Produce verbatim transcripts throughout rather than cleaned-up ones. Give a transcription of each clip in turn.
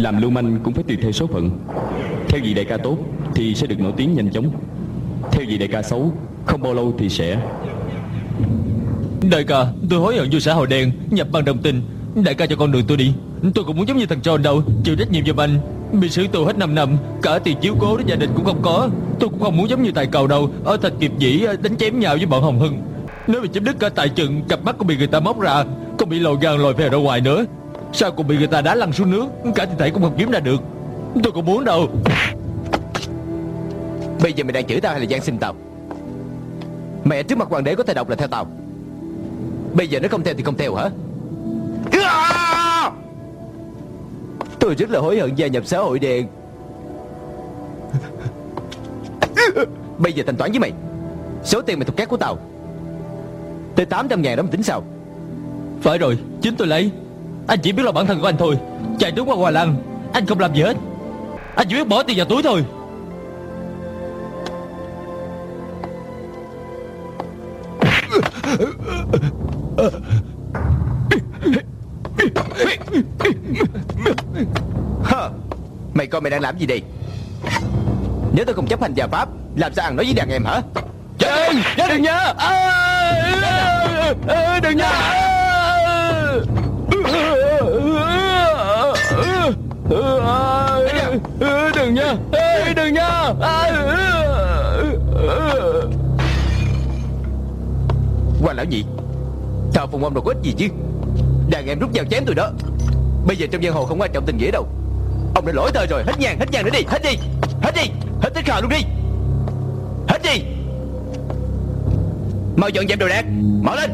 Làm lưu manh cũng phải tùy theo số phận. Theo vị đại ca tốt thì sẽ được nổi tiếng nhanh chóng. Theo vị đại ca xấu, không bao lâu thì sẽ... Đại ca, tôi hối hận vô xã hội đen, nhập băng đồng tình. Đại ca cho con đường tôi đi. Tôi cũng muốn giống như thằng John đâu, chịu trách nhiệm giùm anh. Bị xử tù hết năm năm, cả tiền chiếu cố đến gia đình cũng không có. Tôi cũng không muốn giống như tài cầu đâu, ở Thạch Kiệp Dĩ đánh chém nhau với bọn Hồng Hưng. Nếu bị chém đứt cả tay chân, cặp mắt cũng bị người ta móc ra, còn bị lồi gan lồi về ra ngoài nữa. Sao cũng bị người ta đá lăn xuống nước, cả thi thể cũng không kiếm ra được. Tôi cũng muốn đâu. Bây giờ mày đang chửi tao hay là gian xin tao? Mẹ trước mặt hoàng đế có thể độc là theo tao. Bây giờ nó không theo thì không theo hả? Tôi rất là hối hận gia nhập xã hội đen. Bây giờ thanh toán với mày. Số tiền mày thuộc cát của tao tới tám trăm ngàn đó, mày tính sao? Phải rồi, chính tôi lấy. Anh chỉ biết lo bản thân của anh thôi. Chạy trốn qua Hòa Lan, anh không làm gì hết. Anh chỉ biết bỏ tiền vào túi thôi. Hơ, mày coi mày đang làm gì đây? Nếu tôi không chấp hành gia pháp, làm sao ăn nói với đàn em hả? Chết đi, chết đừng nha. Đừng nha. Đừng nha. Đừng nha. Hoàng lão nhị, thờ phụng ông đâu có ích gì chứ. Đàn em rút dao chém tôi đó. Bây giờ trong giang hồ không quan trọng tình nghĩa đâu. Ông đã lỗi thời rồi, hết nhang, hết nhang nữa đi. Hết đi, hết đi, hết tất cả luôn đi. Hết đi. Mau dọn dẹp đồ đạc, mở lên.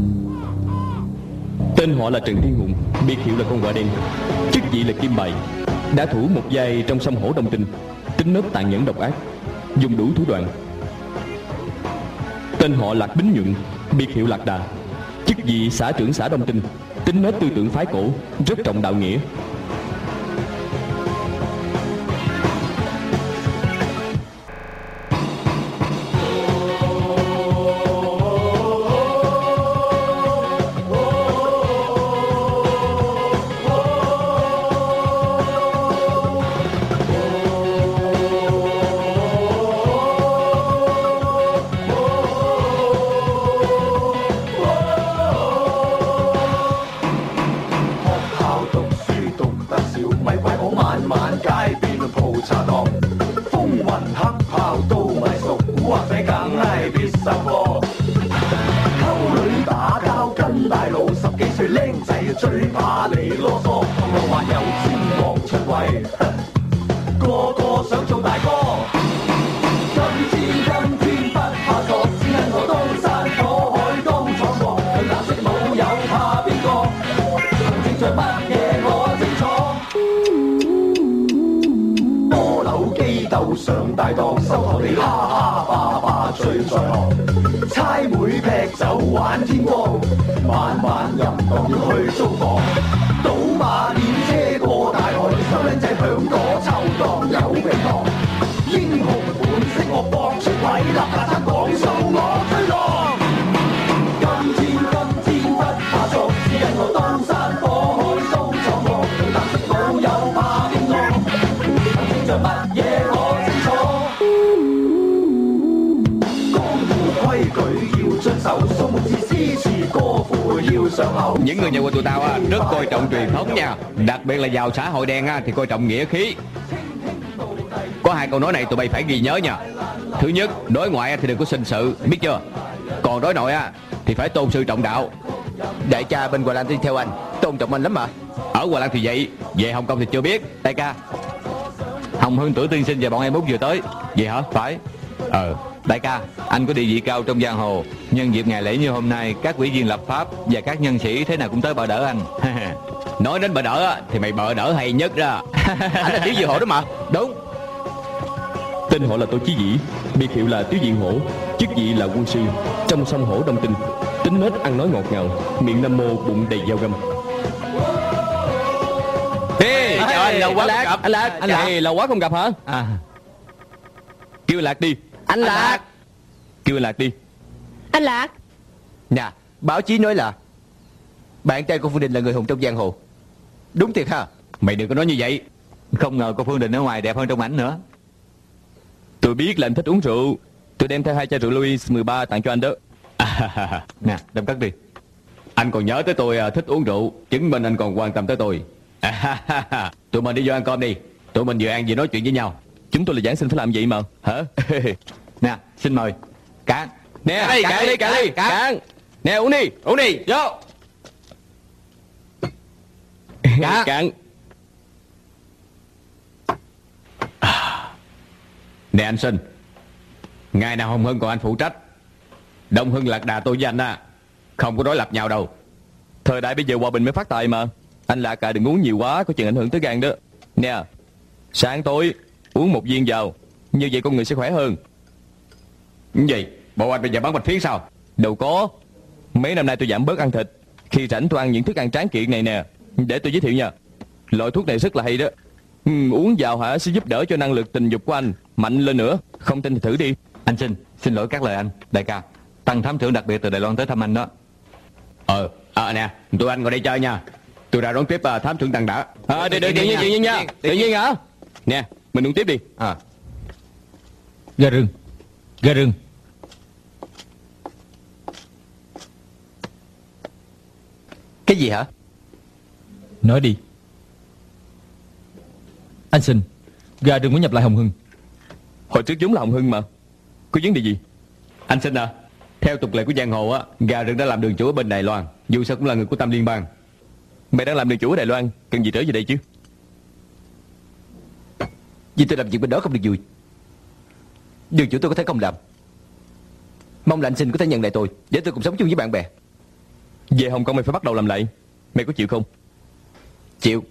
Tên họ là Trần Thiên Hùng, biệt hiệu là con quạ đen, chức vị là kim bài, đã thủ một vai trong sông Hổ Đông Tinh, tính nết tàn nhẫn độc ác, dùng đủ thủ đoạn. Tên họ Lạc Bính Nhuận, biệt hiệu Lạc Đà, chức vị xã trưởng xã Đông Tinh, tính nết tư tưởng phái cổ, rất trọng đạo nghĩa. Những người nhà của tụi tao á, rất coi trọng truyền thống nha. Đặc biệt là vào xã hội đen á, thì coi trọng nghĩa khí. Có hai câu nói này tụi bay phải ghi nhớ nha. Thứ nhất, đối ngoại thì đừng có sinh sự, biết chưa? Còn đối nội á thì phải tôn sư trọng đạo. Đại ca bên Hòa Lan đi theo anh, tôn trọng anh lắm mà. Ở Hòa Lan thì vậy, về Hồng Kông thì chưa biết. Đại ca, Hồng Hưng Tử tiên sinh và bọn em út vừa tới. Vậy hả? Phải. Ờ Đại ca, anh có địa vị cao trong giang hồ. Nhân dịp ngày lễ như hôm nay, các ủy viên lập pháp và các nhân sĩ thế nào cũng tới bờ đỡ anh. Nói đến bờ đỡ á, thì mày bờ đỡ hay nhất ra. Anh là Tiếu Diện Hổ đó mà. Đúng. Tên họ là Tô Chí Vĩ, biệt hiệu là Tiếu Diện Hổ, chức vị là quân sư trong sông Hổ Đông Tinh, tính nết ăn nói ngọt ngào, miệng nam mô bụng đầy dao găm. Ê, chào anh, lâu quá không gặp. Anh Lạc, anh Lạc. Ê, lâu quá không gặp hả? À. Kêu Lạc đi. Anh Lạc. Kêu Lạc đi. Anh Lạc. Nè, báo chí nói là bạn trai của Phương Đình là người hùng trong giang hồ. Đúng thiệt ha? Mày đừng có nói như vậy. Không ngờ cô Phương Đình ở ngoài đẹp hơn trong ảnh nữa. Tôi biết là anh thích uống rượu. Tôi đem theo hai chai rượu Louis mười ba tặng cho anh đó. À, nè, đem cất đi. Anh còn nhớ tới tôi à, thích uống rượu, chứng minh anh còn quan tâm tới tôi. À, tụi mình đi vô ăn cơm đi. Tụi mình vừa ăn vừa nói chuyện với nhau. Chúng tôi là giảng sinh phải làm vậy mà. Hả? Nè, xin mời. Cạn. Nè, cạn đi, cạn đi, cạn đi, cạn. Nè, uống đi, uống đi, vô. Cạn. Cạn. Nè anh Sinh, ngày nào Hồng Hưng còn anh phụ trách. Đông Hưng lạc đà tôi với anh á, không có đối lập nhau đâu. Thời đại bây giờ hòa bình mới phát tài mà. Anh Lạc à, đừng uống nhiều quá, có chừng ảnh hưởng tới gan đó. Nè, sáng tối uống một viên vào, như vậy con người sẽ khỏe hơn. Cái gì? Bộ anh bây giờ bán bạch phiến sao? Đâu có. Mấy năm nay tôi giảm bớt ăn thịt. Khi rảnh tôi ăn những thức ăn tráng kiện này nè. Để tôi giới thiệu nha. Loại thuốc này rất là hay đó. ừ, Uống vào hả sẽ giúp đỡ cho năng lực tình dục của anh mạnh lên nữa. Không tin thì thử đi. Anh Sinh, xin lỗi các lời anh. Đại ca, Tăng thám trưởng đặc biệt từ Đài Loan tới thăm anh đó. Ờ, à, nè, tụi anh ngồi đây chơi nha. Tôi ra đón tiếp uh, thám trưởng Tăng đã. À, được, được, tự nhiên, tự nhiên nha. Tự nhiên hả? Nè, mình uống tiếp đi. À. Gà rừng. Gà rừng. Cái gì hả? Nói đi. Anh Sinh, gà rừng muốn nhập lại Hồng Hưng. Hồi trước giống là Hồng Hưng mà. Có vấn đề gì? Anh Sinh à, theo tục lệ của giang hồ á, gà rừng đã làm đường chủ ở bên Đài Loan. Dù sao cũng là người của Tam Liên bang. Mày đang làm đường chủ ở Đài Loan, cần gì trở về đây chứ? Vì tôi làm việc bên đó không được vui. Đường chủ tôi có thể không làm. Mong là anh Sinh có thể nhận lại tôi, để tôi cùng sống chung với bạn bè. Về Hồng Kông mày phải bắt đầu làm lại. Mày có chịu không? Chịu.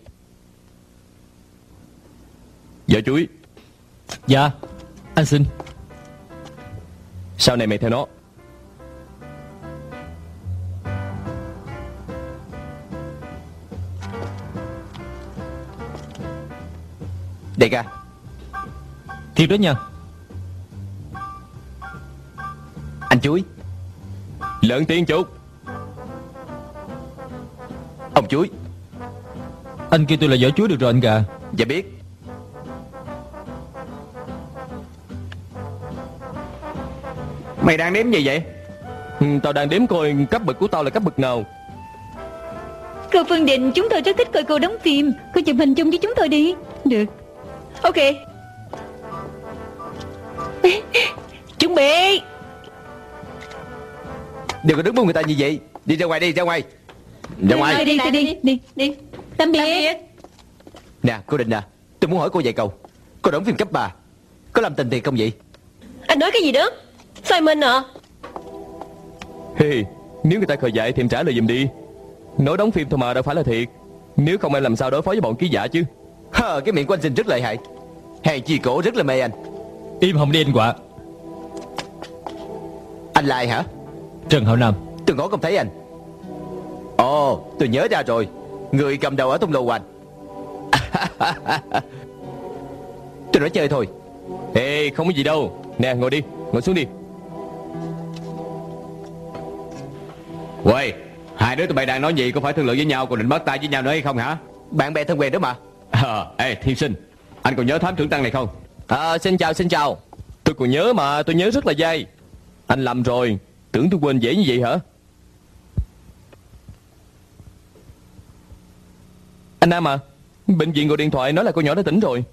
Vợ chuối. Dạ, anh Sinh. Sau này mày theo nó. Đại ca. Thiệt đó nha. Anh Chuối. Lớn tiếng chút. Ông Chuối. Anh kêu tôi là vỏ chuối được rồi anh Gà. Dạ biết. Mày đang đếm gì vậy? ừ, Tao đang đếm coi cấp bậc của tao là cấp bậc nào. Cô Phương Định, chúng tôi rất thích coi cô đóng phim. Cô chụp hình chung với chúng tôi đi. Được. Ok. Chuẩn bị. Đừng có đứng buông người ta như vậy. Đi ra ngoài đi, ra ngoài. Ra ngoài. Đi đi đi đi đi đi. Tạm biệt. Nè cô Định à, tôi muốn hỏi cô vài câu. Cô đóng phim cấp ba có làm tình thiệt không vậy? Anh nói cái gì đó? Sao mình à? Hey, nếu người ta khờ dại thì em trả lời giùm đi. Nói đóng phim thôi mà đâu phải là thiệt. Nếu không em làm sao đối phó với bọn ký giả chứ? Hờ, cái miệng của anh Sinh rất lợi hại. Hàng chi cổ rất là mê anh. Im hồng đi anh Quạ. Anh là ai hả? Trần Hạo Nam. Tôi ngó không thấy anh. Ồ, tôi nhớ ra rồi. Người cầm đầu ở tung lầu Hoành. Tôi nói chơi thôi. Ê, không có gì đâu. Nè, ngồi đi, ngồi xuống đi. Uầy, hai đứa tụi bay đang nói gì? Có phải thương lượng với nhau còn định bắt tay với nhau nữa hay không hả? Bạn bè thân quen đó mà. À, ê, Thiên Sinh, anh còn nhớ thám trưởng Tăng này không? À, xin chào, xin chào. Tôi còn nhớ mà, tôi nhớ rất là dai. Anh lầm rồi, tưởng tôi quên dễ như vậy hả? Anh Nam à, bệnh viện gọi điện thoại nói là cô nhỏ đã tỉnh rồi.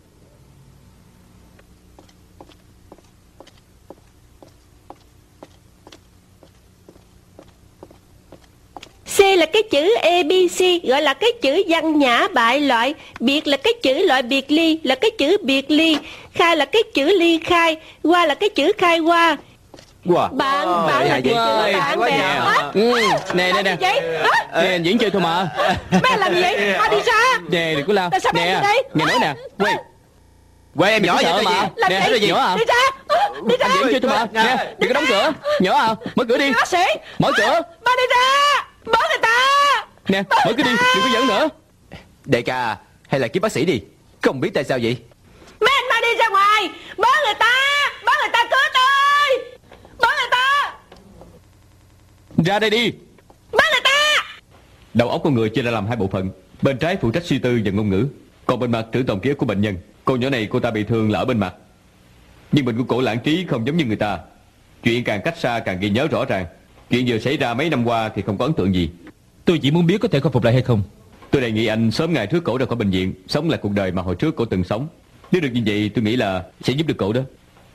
C là cái chữ A B C, gọi là cái chữ văn nhã bại loại. Biệt là cái chữ loại biệt ly, là cái chữ biệt ly. Khai là cái chữ ly khai. Qua là cái chữ khai qua. Wow. Bạn, oh, bạn là cái chữ bạn bè. Hả? Ừ, nè, nè, nè. Nè, diễn chơi thôi mà. Mẹ làm gì vậy? Mau đi ra. Nè, đừng có lao. Tại sao mẹ đi đây? Nghe nói nè, quay. Quay em nhỏ vậy mà. Làm Nè, gì? gì? Nhỏ à? Đi ra. Đi ra. Anh diễn chơi thôi mà. Nè, đừng có đóng cửa. Nhỏ à, mở cửa đi. Bác sĩ. Mở cửa. Mau đi ra. Mở người ta. Nè, mở cửa đi, đừng có giỡn nữa. Đại ca, hay là kiếm bác sĩ đi. Không biết tại sao vậy. Mấy anh mau đi ra ngoài. Mở người ta. Mở người ta cứu tôi. Mở người ta. Ra đây đi. Mở người ta. Đầu óc con người chia ra làm hai bộ phận. Bên trái phụ trách suy tư và ngôn ngữ, Còn bên mặt trữ tồn ký ức của bệnh nhân. Cô nhỏ này cô ta bị thương là ở bên mặt, nhưng bệnh của cổ lãng trí không giống như người ta. Chuyện càng cách xa càng ghi nhớ rõ ràng. Chuyện vừa xảy ra mấy năm qua thì không có ấn tượng gì. Tôi chỉ muốn biết có thể khôi phục lại hay không. Tôi đề nghị anh sớm ngày trước cổ ra khỏi bệnh viện, sống lại cuộc đời mà hồi trước cổ từng sống. Nếu được như vậy tôi nghĩ là sẽ giúp được cổ đó.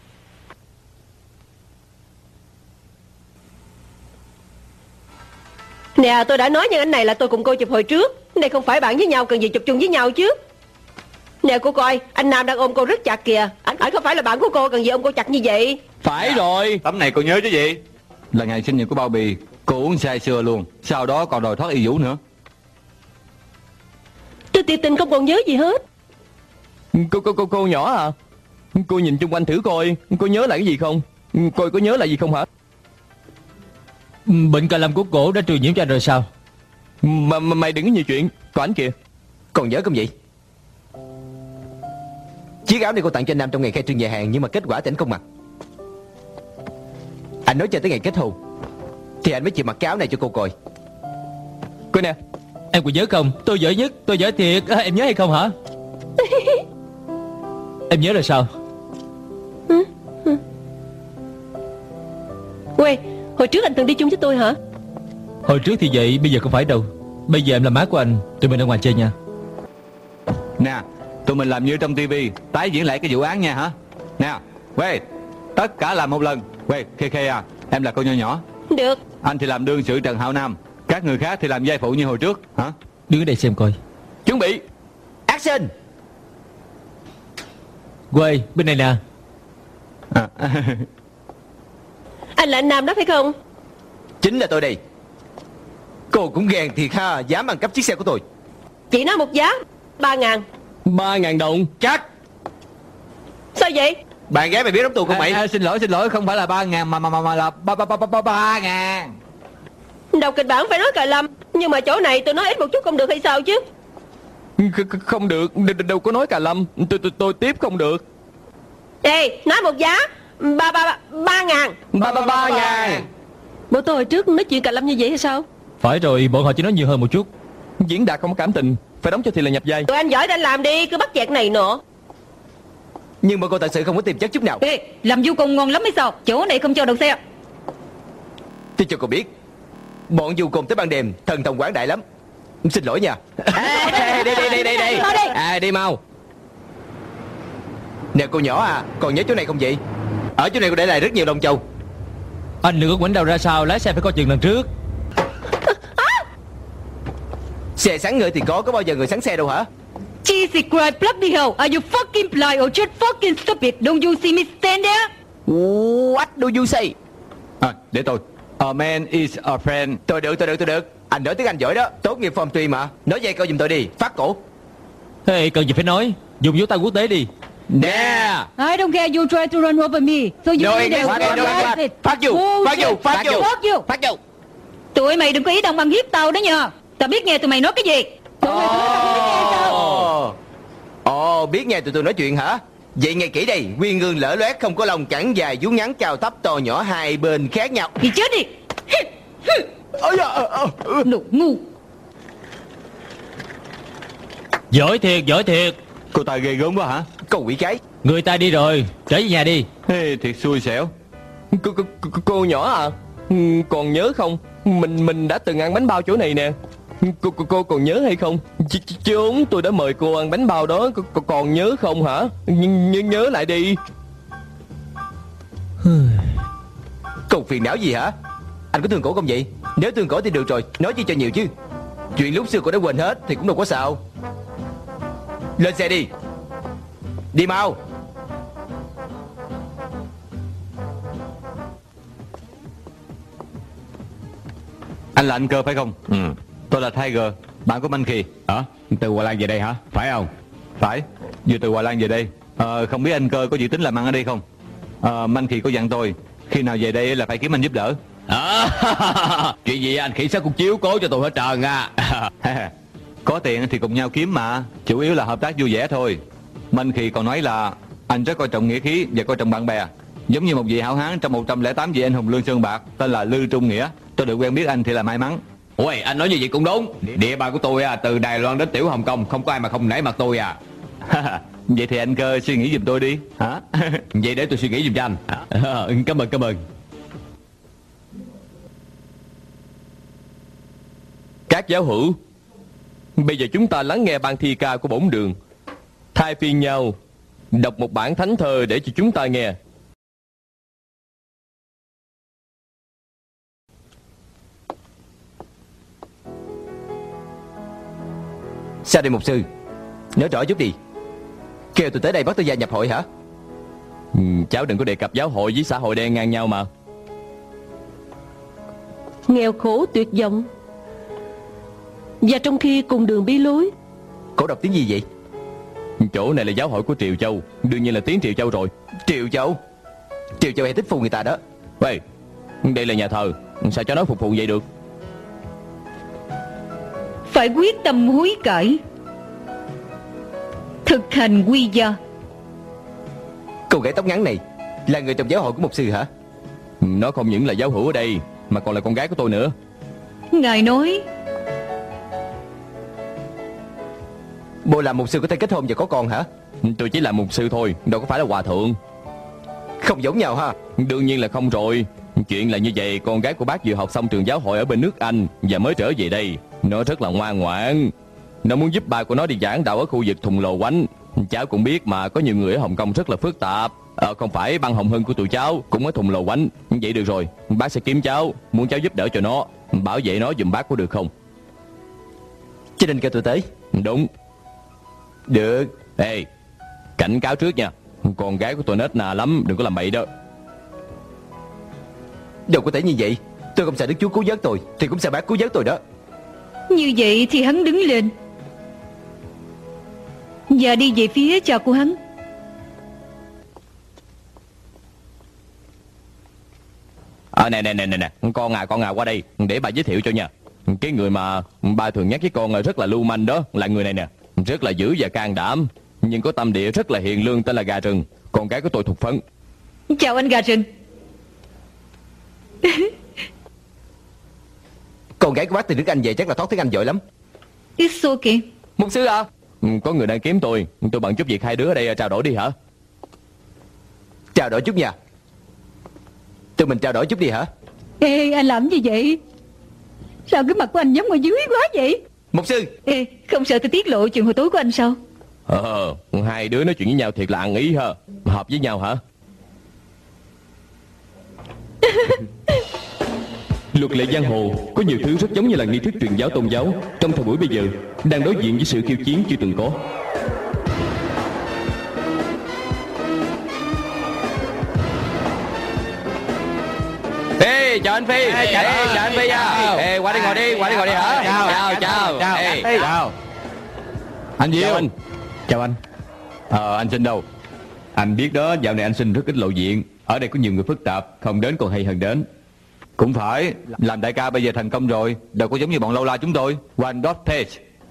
Nè, tôi đã nói với anh này là tôi cùng cô chụp hồi trước. Đây không phải bạn với nhau, cần gì chụp chung với nhau chứ. Nè cô coi, anh Nam đang ôm cô rất chặt kìa. Anh, anh không phải là bạn của cô, cần gì ôm cô chặt như vậy. Phải rồi. Tấm này cô nhớ chứ gì? Là ngày sinh nhật của Bao Bì. Cô uống say sưa luôn. Sau đó còn đòi thoát y vũ nữa. Tôi tuyệt tình không còn nhớ gì hết. Cô cô cô cô nhỏ à? Cô nhìn chung quanh thử coi, cô nhớ lại cái gì không? Coi có nhớ lại gì không hả? Bệnh cà lâm của cổ đã truyền nhiễm cho anh rồi sao? Mà, mà mày đừng có nhiều chuyện. Có ảnh kìa. Còn nhớ không vậy? Chiếc áo này cô tặng cho anh Nam trong ngày khai trương nhà hàng, nhưng mà kết quả thì anh không mặc. Anh nói cho tới ngày kết hôn thì anh mới chịu mặc cái áo này cho cô coi. Coi nè. Em còn nhớ không? Tôi giỏi nhất, tôi giỏi thiệt. À, em nhớ hay không hả? Em nhớ là sao? Quê, hồi trước anh từng đi chung với tôi hả? Hồi trước thì vậy, bây giờ không phải đâu. Bây giờ em là má của anh. Tụi mình ở ngoài chơi nha. Nè, tụi mình làm như trong tivi, tái diễn lại cái vụ án nha hả? Nè, quê, tất cả làm một lần. Quê, Khê Khê à, em là cô nhỏ nhỏ. Được. Anh thì làm đương sự Trần Hạo Nam. Các người khác thì làm vai phụ như hồi trước hả? Đứng ở đây xem coi. Chuẩn bị. Action. Quê, bên này nè. À. Anh là anh Nam đó phải không? Chính là tôi đây. Cô cũng ghen thiệt ha, dám ăn cắp chiếc xe của tôi. Chị nói một giá ba ngàn. Ba ngàn đồng. Chắc. Sao vậy? Bạn gái mày biết đóng tù không mày? À, à, xin lỗi, xin lỗi, không phải là ba ngàn mà mà mà, mà là ba ba ba ba ba ngàn. Đọc kịch bản phải nói cà lâm, nhưng mà chỗ này tôi nói ít một chút không được hay sao chứ? Không được, đâu có nói cà lâm. Tôi tôi tôi tiếp không được. Ê, nói một giá ba ba ba ba ngàn. Ba ba ba ngàn. Bộ tôi hồi trước nói chuyện cà lâm như vậy hay sao? Phải rồi, bọn họ chỉ nói nhiều hơn một chút. Diễn đạt không có cảm tình, phải đóng cho thì là nhập vai. Tụi anh giỏi thì anh làm đi, cứ bắt chẹt này nọ. Nhưng mà cô thật sự không có tiềm chất chút nào. Ê, làm du côn ngon lắm hay sao? Chỗ này không cho đậu xe. Tôi cho cô biết, bọn du côn tới ban đêm thần thông quảng đại lắm. Xin lỗi nha. À, đi đi đi đi đi. Thôi đi. À đi mau. Nè cô nhỏ à, còn nhớ chỗ này không vậy? Ở chỗ này cô để lại rất nhiều đồng châu. Anh đừng có quảnh đầu ra sau, lái xe phải coi chừng lần trước. Xe sáng người thì có, có bao giờ người sáng xe đâu hả? Jesus Christ, bloody hell. Are you fucking blind or just fucking stupid? Don't you see me stand there? What do you say? À, để tôi. A man is a friend. Tôi được, tôi được, tôi được. Anh nói tiếng Anh giỏi đó, tốt nghiệp phòng truy mà. Nói vài câu giùm tôi đi, phát cổ. Hey, cần gì phải nói. Dùng dấu tay quốc tế đi. Nè. I don't care you try to run over me. So you No need English, to no English. Phát vô, phát vô, phát vô, Fuck you. phát vô. Tụi mày đừng có ý đồng bằng hiếp tao đó nha. Tao biết nghe tụi mày nói cái gì. Tụi mày nói tao biết nghe sao? Ồ, Ồ, biết nghe tụi tôi nói chuyện hả? Vậy nghe kỹ đây, nguyên gương lỡ loét, không có lông, cẳng dài, vú ngắn, cao thấp, to nhỏ, hai bên khác nhau. Đi chết đi. Ôi da, ờ, ờ, ờ. Đồ ngu. Giỏi thiệt, giỏi thiệt. Cô ta ghê gớm quá hả? Câu quỷ cái. Người ta đi rồi, trở về nhà đi. Hey, thiệt xui xẻo. Cô, cô, cô, cô nhỏ à, còn nhớ không? Mình mình đã từng ăn bánh bao chỗ này nè. Cô cô, cô còn nhớ hay không? Ch ch chốn tôi đã mời cô ăn bánh bao đó. Cô, cô còn nhớ không hả? Nh nhớ, nhớ lại đi. Còn phiền não gì hả? Anh có thương cổ không vậy? Nếu thương cổ thì được rồi, nói chi cho nhiều chứ. Chuyện lúc xưa cô đã quên hết thì cũng đâu có sao. Lên xe đi. Đi mau. Anh là anh Cơ phải không? Ừ. Tôi là Tiger, bạn của Minh Kỳ. Hả? Từ Hòa Lan về đây hả? Phải không? Phải, vừa từ Hòa Lan về đây. Ờ, không biết anh Cơ có dự tính làm ăn ở đây không? Ờ, Minh Kỳ có dặn tôi khi nào về đây là phải kiếm anh giúp đỡ. À, chuyện gì anh khỉ sát cũng chiếu cố cho tôi hết trơn à. Có tiền thì cùng nhau kiếm mà, chủ yếu là hợp tác vui vẻ thôi. Minh Kỳ còn nói là anh rất coi trọng nghĩa khí và coi trọng bạn bè, giống như một vị hảo hán trong một trăm lẻ tám vị anh hùng Lương Sơn Bạc tên là Lư Trung Nghĩa. Tôi được quen biết anh thì là may mắn. Ôi, anh nói như vậy cũng đúng. Địa bàn của tôi à, từ Đài Loan đến Tiểu Hồng Kông, không có ai mà không nể mặt tôi à. Vậy thì anh Cơ suy nghĩ giùm tôi đi. Hả? Vậy để tôi suy nghĩ giùm cho anh. À, cảm ơn, cảm ơn. Các giáo hữu, bây giờ chúng ta lắng nghe ban thi ca của bổn đường, thay phiên nhau đọc một bản thánh thơ để cho chúng ta nghe. Sao đây mục sư? Nói rõ chút đi. Kêu tôi tới đây bắt tôi gia nhập hội hả? Ừ, cháu đừng có đề cập giáo hội với xã hội đen ngang nhau mà. Nghèo khổ tuyệt vọng, và trong khi cùng đường bí lối. Cổ đọc tiếng gì vậy? Chỗ này là giáo hội của Triều Châu, đương nhiên là tiếng Triều Châu rồi. Triều Châu? Triều Châu hay thích phù người ta đó. 喂, đây là nhà thờ, sao cho nó phục vụ vậy được? Phải quyết tâm hối cải, thực hành quy gia. Cô gái tóc ngắn này là người trong giáo hội của mục sư hả? Nó không những là giáo hữu ở đây, mà còn là con gái của tôi nữa. Ngài nói Bộ làm mục sư có thể kết hôn và có con hả? Tôi chỉ là mục sư thôi, đâu có phải là hòa thượng. Không giống nhau ha. Đương nhiên là không rồi. Chuyện là như vậy, con gái của bác vừa học xong trường giáo hội ở bên nước Anh và mới trở về đây. Nó rất là ngoan ngoãn. Nó muốn giúp ba của nó đi giảng đạo ở khu vực Thùng Lồ Quánh. Cháu cũng biết mà, có nhiều người ở Hồng Kông rất là phức tạp. Ờ, không phải băng Hồng Hưng của tụi cháu cũng ở Thùng Lồ Quánh. Vậy được rồi, bác sẽ kiếm cháu, muốn cháu giúp đỡ cho nó, bảo vệ nó giùm bác có được không? Cho nên kêu tôi tới. Đúng. Được. Ê, cảnh cáo trước nha, con gái của tôi nết nà lắm, đừng có làm bậy đó. Đâu có thể như vậy. Tôi không sợ Đức Chúa cứu vớt tôi, thì cũng sợ bác cứu vớt tôi đó. như vậy thì hắn đứng lên và đi về phía cha của hắn. À, nè nè nè nè nè, con à con à qua đây để bà giới thiệu cho nha. Cái người mà ba thường nhắc với con là rất là lưu manh đó là người này nè, rất là dữ và can đảm, nhưng có tâm địa rất là hiền lương, tên là Gà Rừng, con gái của tôi Thục Phấn. Chào anh Gà Rừng. Con gái của bác từ nước Anh về chắc là thoát tiếng Anh giỏi lắm. It's okay. Mục sư à? Có người đang kiếm tôi, tôi bận chút việc, hai đứa ở đây trao đổi đi hả? Trao đổi chút nha. Tụi mình trao đổi chút đi hả? Ê, anh làm gì vậy? Sao cái mặt của anh giống ở dưới quá vậy? Mục sư. Ê, không sợ tôi tiết lộ chuyện hồi tối của anh sao? Ờ, hai đứa nói chuyện với nhau thiệt là ăn ý ha. Hợp với nhau hả? Luật lệ giang hồ có nhiều thứ rất giống như là nghi thức truyền giáo tôn giáo trong thời buổi bây giờ đang đối diện với sự khiêu chiến chưa từng có. Ê, chào anh Phi. Ê, chào, Ê, chào anh Phi nha. Ê, qua đây ngồi đi, qua đây ngồi đi hả? Chào, chào, chào. chào. Ê, Ê, chào. Anh Diêu. Chào anh. Chào anh. Ờ, anh Sinh đâu? Anh biết đó, dạo này anh Sinh rất ít lộ diện. Ở đây có nhiều người phức tạp, không đến còn hay hơn đến. Cũng phải, làm đại ca bây giờ thành công rồi, đâu có giống như bọn lâu la chúng tôi. One dot page.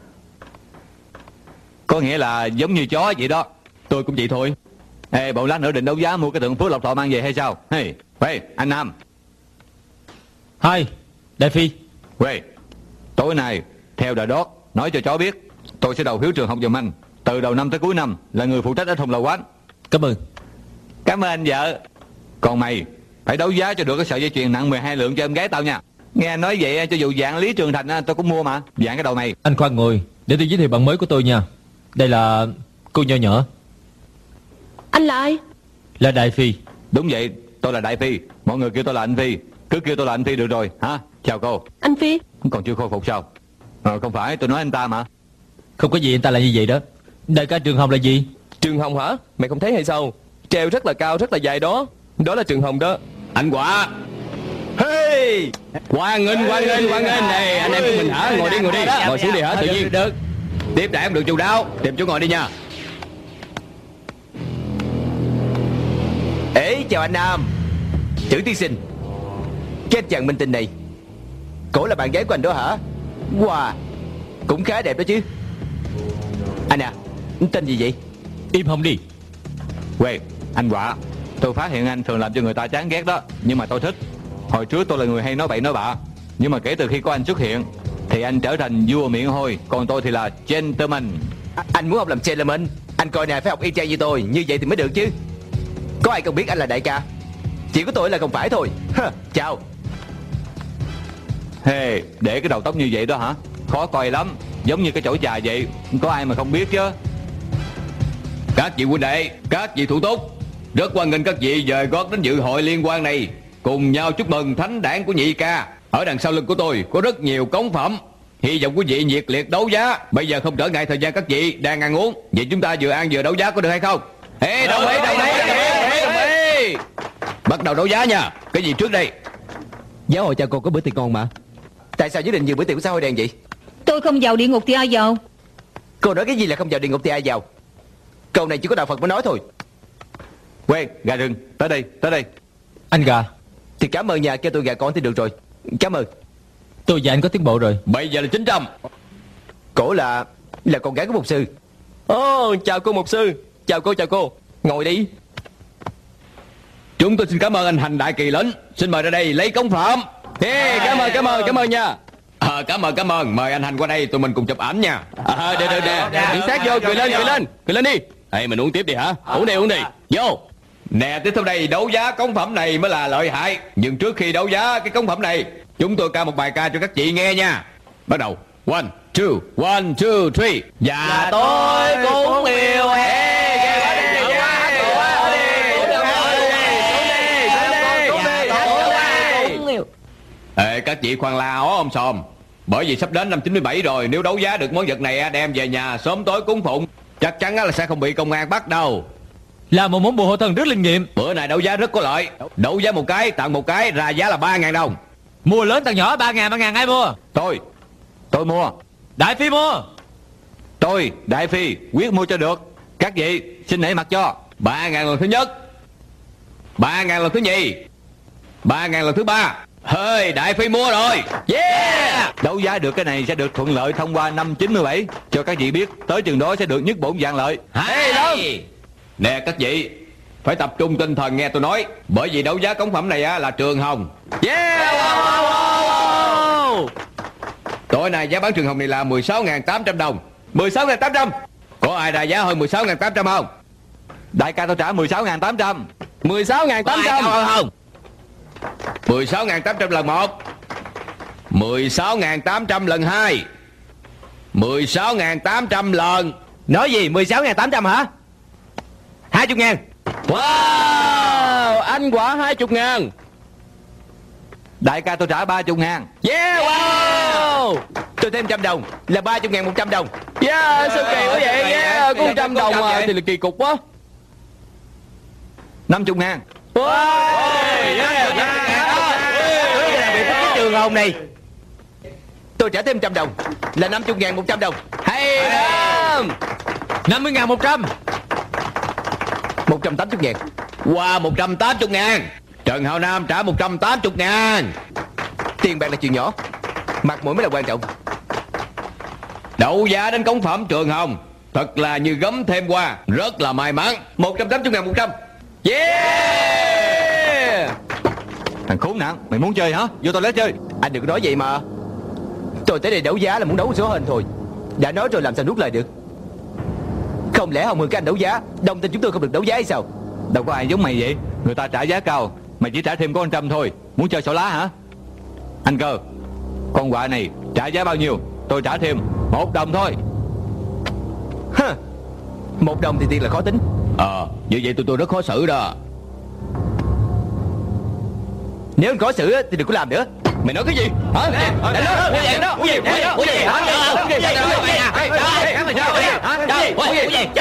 Có nghĩa là giống như chó vậy đó. Tôi cũng vậy thôi. Ê, bọn lát nữa định đấu giá mua cái tượng Phước Lộc Thọ mang về hay sao? Hey, hey, anh Nam. Hai, Đại Phi. Quê, tối nay theo Đà Đót nói cho chó biết tôi sẽ đầu phiếu trường học giùm anh. Từ đầu năm tới cuối năm là người phụ trách ở Thùng Lầu Quán. Cảm ơn. Cảm ơn anh vợ. Còn mày phải đấu giá cho được cái sợi dây chuyền nặng mười hai lượng cho em gái tao nha. Nghe anh nói vậy cho dù dạng Lý Trường Thành tôi cũng mua mà. Dạng cái đầu mày. Anh khoan ngồi, để tôi giới thiệu bạn mới của tôi nha. Đây là cô nho nhỏ. Anh là ai? Là Đại Phi. Đúng vậy, tôi là Đại Phi. Mọi người kêu tôi là anh Phi. Cứ kêu tôi là anh Phi được rồi hả? Chào cô. Anh Phi. Còn chưa khôi phục sao? Ờ, không phải, tôi nói anh ta mà. Không có gì, anh ta là như vậy đó. Đại ca Trường Hồng là gì? Trường Hồng hả? Mày không thấy hay sao? Treo rất là cao, rất là dài đó. Đó là Trường Hồng đó. Anh Quả. Hey, Hoan nghênh, hoan nghênh, hoan nghênh. Đây, anh em của mình hả? Ngồi đi, ngồi đi. Ngồi xuống đi hả? Tự nhiên. được. Tiếp đãi em được chu đáo. Tìm chỗ ngồi đi nha. Ê, chào anh Nam. Chữ tiên sinh. Cái chàng minh tinh này, cổ là bạn gái của anh đó hả? Wow, cũng khá đẹp đó chứ. Anh à, tên gì vậy? Im hông đi. Quê, anh Quả. Tôi phát hiện anh thường làm cho người ta chán ghét đó. Nhưng mà tôi thích. Hồi trước tôi là người hay nói bậy nói bạ. Nhưng mà kể từ khi có anh xuất hiện thì anh trở thành vua miệng hôi, còn tôi thì là gentleman. à, Anh muốn học làm gentleman. Anh coi nè, phải học y chang như tôi, như vậy thì mới được chứ. Có ai không biết anh là đại ca? Chỉ có tôi là không phải thôi. Hơ, chào. Hey, để cái đầu tóc như vậy đó hả? Khó coi lắm, giống như cái chổi trà vậy. Có ai mà không biết chứ. Các vị huynh đệ, các vị thủ túc, rất hoan nghênh các vị dời gót đến dự hội liên hoan này, cùng nhau chúc mừng thánh đản của nhị ca. Ở đằng sau lưng của tôi có rất nhiều cống phẩm, hy vọng quý vị nhiệt liệt đấu giá. Bây giờ không trở ngại thời gian các vị đang ăn uống, vậy chúng ta vừa ăn vừa đấu giá có được hay không? Ê, đồng ý, đồng ý, đồng ý, đồng ý. Bắt đầu đấu giá nha. Cái gì trước đây? Giáo hội cha cô có bữa tiệc ngon mà. Tại sao quyết định dự bữa tiệc của xã hội đen vậy? Tôi không vào địa ngục thì ai vào? Cô nói cái gì là không vào địa ngục thì ai vào? Câu này chỉ có đạo Phật mới nói thôi. Quen, gà rừng, tới đây, tới đây. Anh gà. Thì cảm ơn nhà kêu tôi gà con thì được rồi. Cảm ơn. Tôi và anh có tiến bộ rồi. Bây giờ là chín trăm. Cổ là là con gái của mục sư. Ồ, oh, chào cô mục sư. Chào cô, chào cô. Ngồi đi. Chúng tôi xin cảm ơn anh Hành Đại Kỳ Lĩnh. Xin mời ra đây lấy cống phẩm. Hey, cảm ơn, cảm ơn, cảm ơn nha. À, cảm ơn, cảm ơn. Mời anh Hành qua đây, tụi mình cùng chụp ảnh nha. À, được, được, được. Điện sát vô, cười lên, cười lên. Cười lên đi. Ê, mình uống tiếp đi hả? Uống đi, uống đi. Vô. Nè, tiếp theo đây đấu giá cống phẩm này mới là lợi hại. Nhưng trước khi đấu giá cái cống phẩm này, chúng tôi ca một bài ca cho các chị nghe nha. Bắt đầu. One, two, one, two, three. Và tôi cũng yêu em. Ê, các chị khoan la ó om sòm. Bởi vì sắp đến năm chín mươi bảy rồi, nếu đấu giá được món vật này đem về nhà sớm tối cúng phụng, chắc chắn là sẽ không bị công an bắt đâu. Là một món bùa hộ thần rất linh nghiệm. Bữa này đấu giá rất có lợi. Đấu giá một cái tặng một cái, ra giá là ba ngàn đồng. Mua lớn tặng nhỏ, ba ngàn, ba ngàn ai mua? Tôi, tôi mua. Đại Phi mua. Tôi, Đại Phi, quyết mua cho được. Các vị, xin nể mặt cho. Ba ngàn lần thứ nhất, ba ngàn lần thứ nhì, ba ngàn lần thứ ba. Hơi, Đại Phi mua rồi. Yeah. Đấu giá được cái này sẽ được thuận lợi thông qua năm chín mươi bảy. Cho các vị biết, tới chừng đó sẽ được nhất bổn vạn lợi. Hay lắm. Nè các vị, phải tập trung tinh thần nghe tôi nói. Bởi vì đấu giá cống phẩm này á, là trường hồng. Yeah. Wow, wow, wow. Tối nay giá bán trường hồng này là mười sáu ngàn tám trăm đồng. Mười sáu ngàn tám trăm. Có ai ra giá hơn mười sáu ngàn tám trăm không? Đại ca tôi trả mười sáu ngàn tám trăm. Mười sáu ngàn tám trăm không? Mười sáu ngàn tám trăm lần một, mười sáu ngàn tám trăm lần hai, mười sáu ngàn tám trăm lần. Nói gì? Mười sáu ngàn tám trăm hả? Hai chục ngàn. Wow, anh quả hai chục ngàn. Đại ca tôi trả ba chục ngàn. Yeah, wow. Tôi thêm trăm đồng, là ba chục ngàn một trăm đồng. Yeah, sao kỳ quá vậy? Yeah, có một trăm đồng à, thì là kỳ cục quá. Năm chục ngàn. Wow. Trường hồng này tôi trả thêm trăm đồng, là năm mươi ngàn một trăm đồng. Hay lắm. Năm mươi ngàn một trăm. Một trăm tám mươi ngàn. Wow, một trăm tám mươi ngàn. Trần Hào Nam trả một trăm tám mươi ngàn. Tiền bạc là chuyện nhỏ, mặt mũi mới là quan trọng. Đấu giá đến cống phẩm Trường Hồng thật là như gấm thêm hoa, rất là may mắn. Một trăm tám mươi ngàn một trăm. Yeah. Thằng khốn nạn, mày muốn chơi hả? Vô toilet chơi. Anh đừng có nói vậy mà. Tôi tới đây đấu giá là muốn đấu số hên thôi. Đã nói rồi làm sao nuốt lời được. Không lẽ Hồng Hương các anh đấu giá, đồng tình chúng tôi không được đấu giá hay sao? Đâu có ai giống mày vậy. Người ta trả giá cao, mày chỉ trả thêm có một trăm thôi. Muốn chơi xỏ lá hả? Anh Cơ, con quạ này trả giá bao nhiêu? Tôi trả thêm một đồng thôi. Hơ, một đồng thì tiền là khó tính. Ờ, à, như vậy tụi tôi rất khó xử đó. Nếu anh khó xử thì đừng có làm nữa. Mày nói cái gì? Hả? Đánh đó, đánh đó, đánh đó, cái gì? Cái gì? Cái gì? Hả? Cái gì? Cái gì? Cái gì?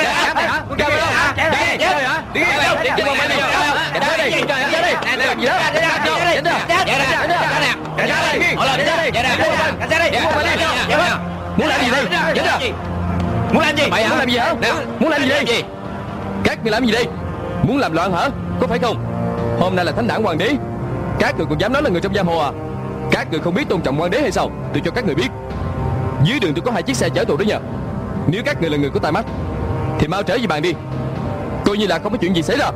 Muốn làm gì đây? Muốn làm gì? Mày muốn làm gì hả? Muốn làm gì đây? Các người làm gì đây? Muốn làm loạn hả? Có phải không? Hôm nay là thánh đản hoàng đế, các người còn dám nói là người trong giang hồ à? Các người không biết tôn trọng hoàng đế hay sao? Tôi cho các người biết, dưới đường tôi có hai chiếc xe chở tù đó nha. Nếu các người là người có tai mắt thì mau trở về bàn đi, coi như là không có chuyện gì xảy ra.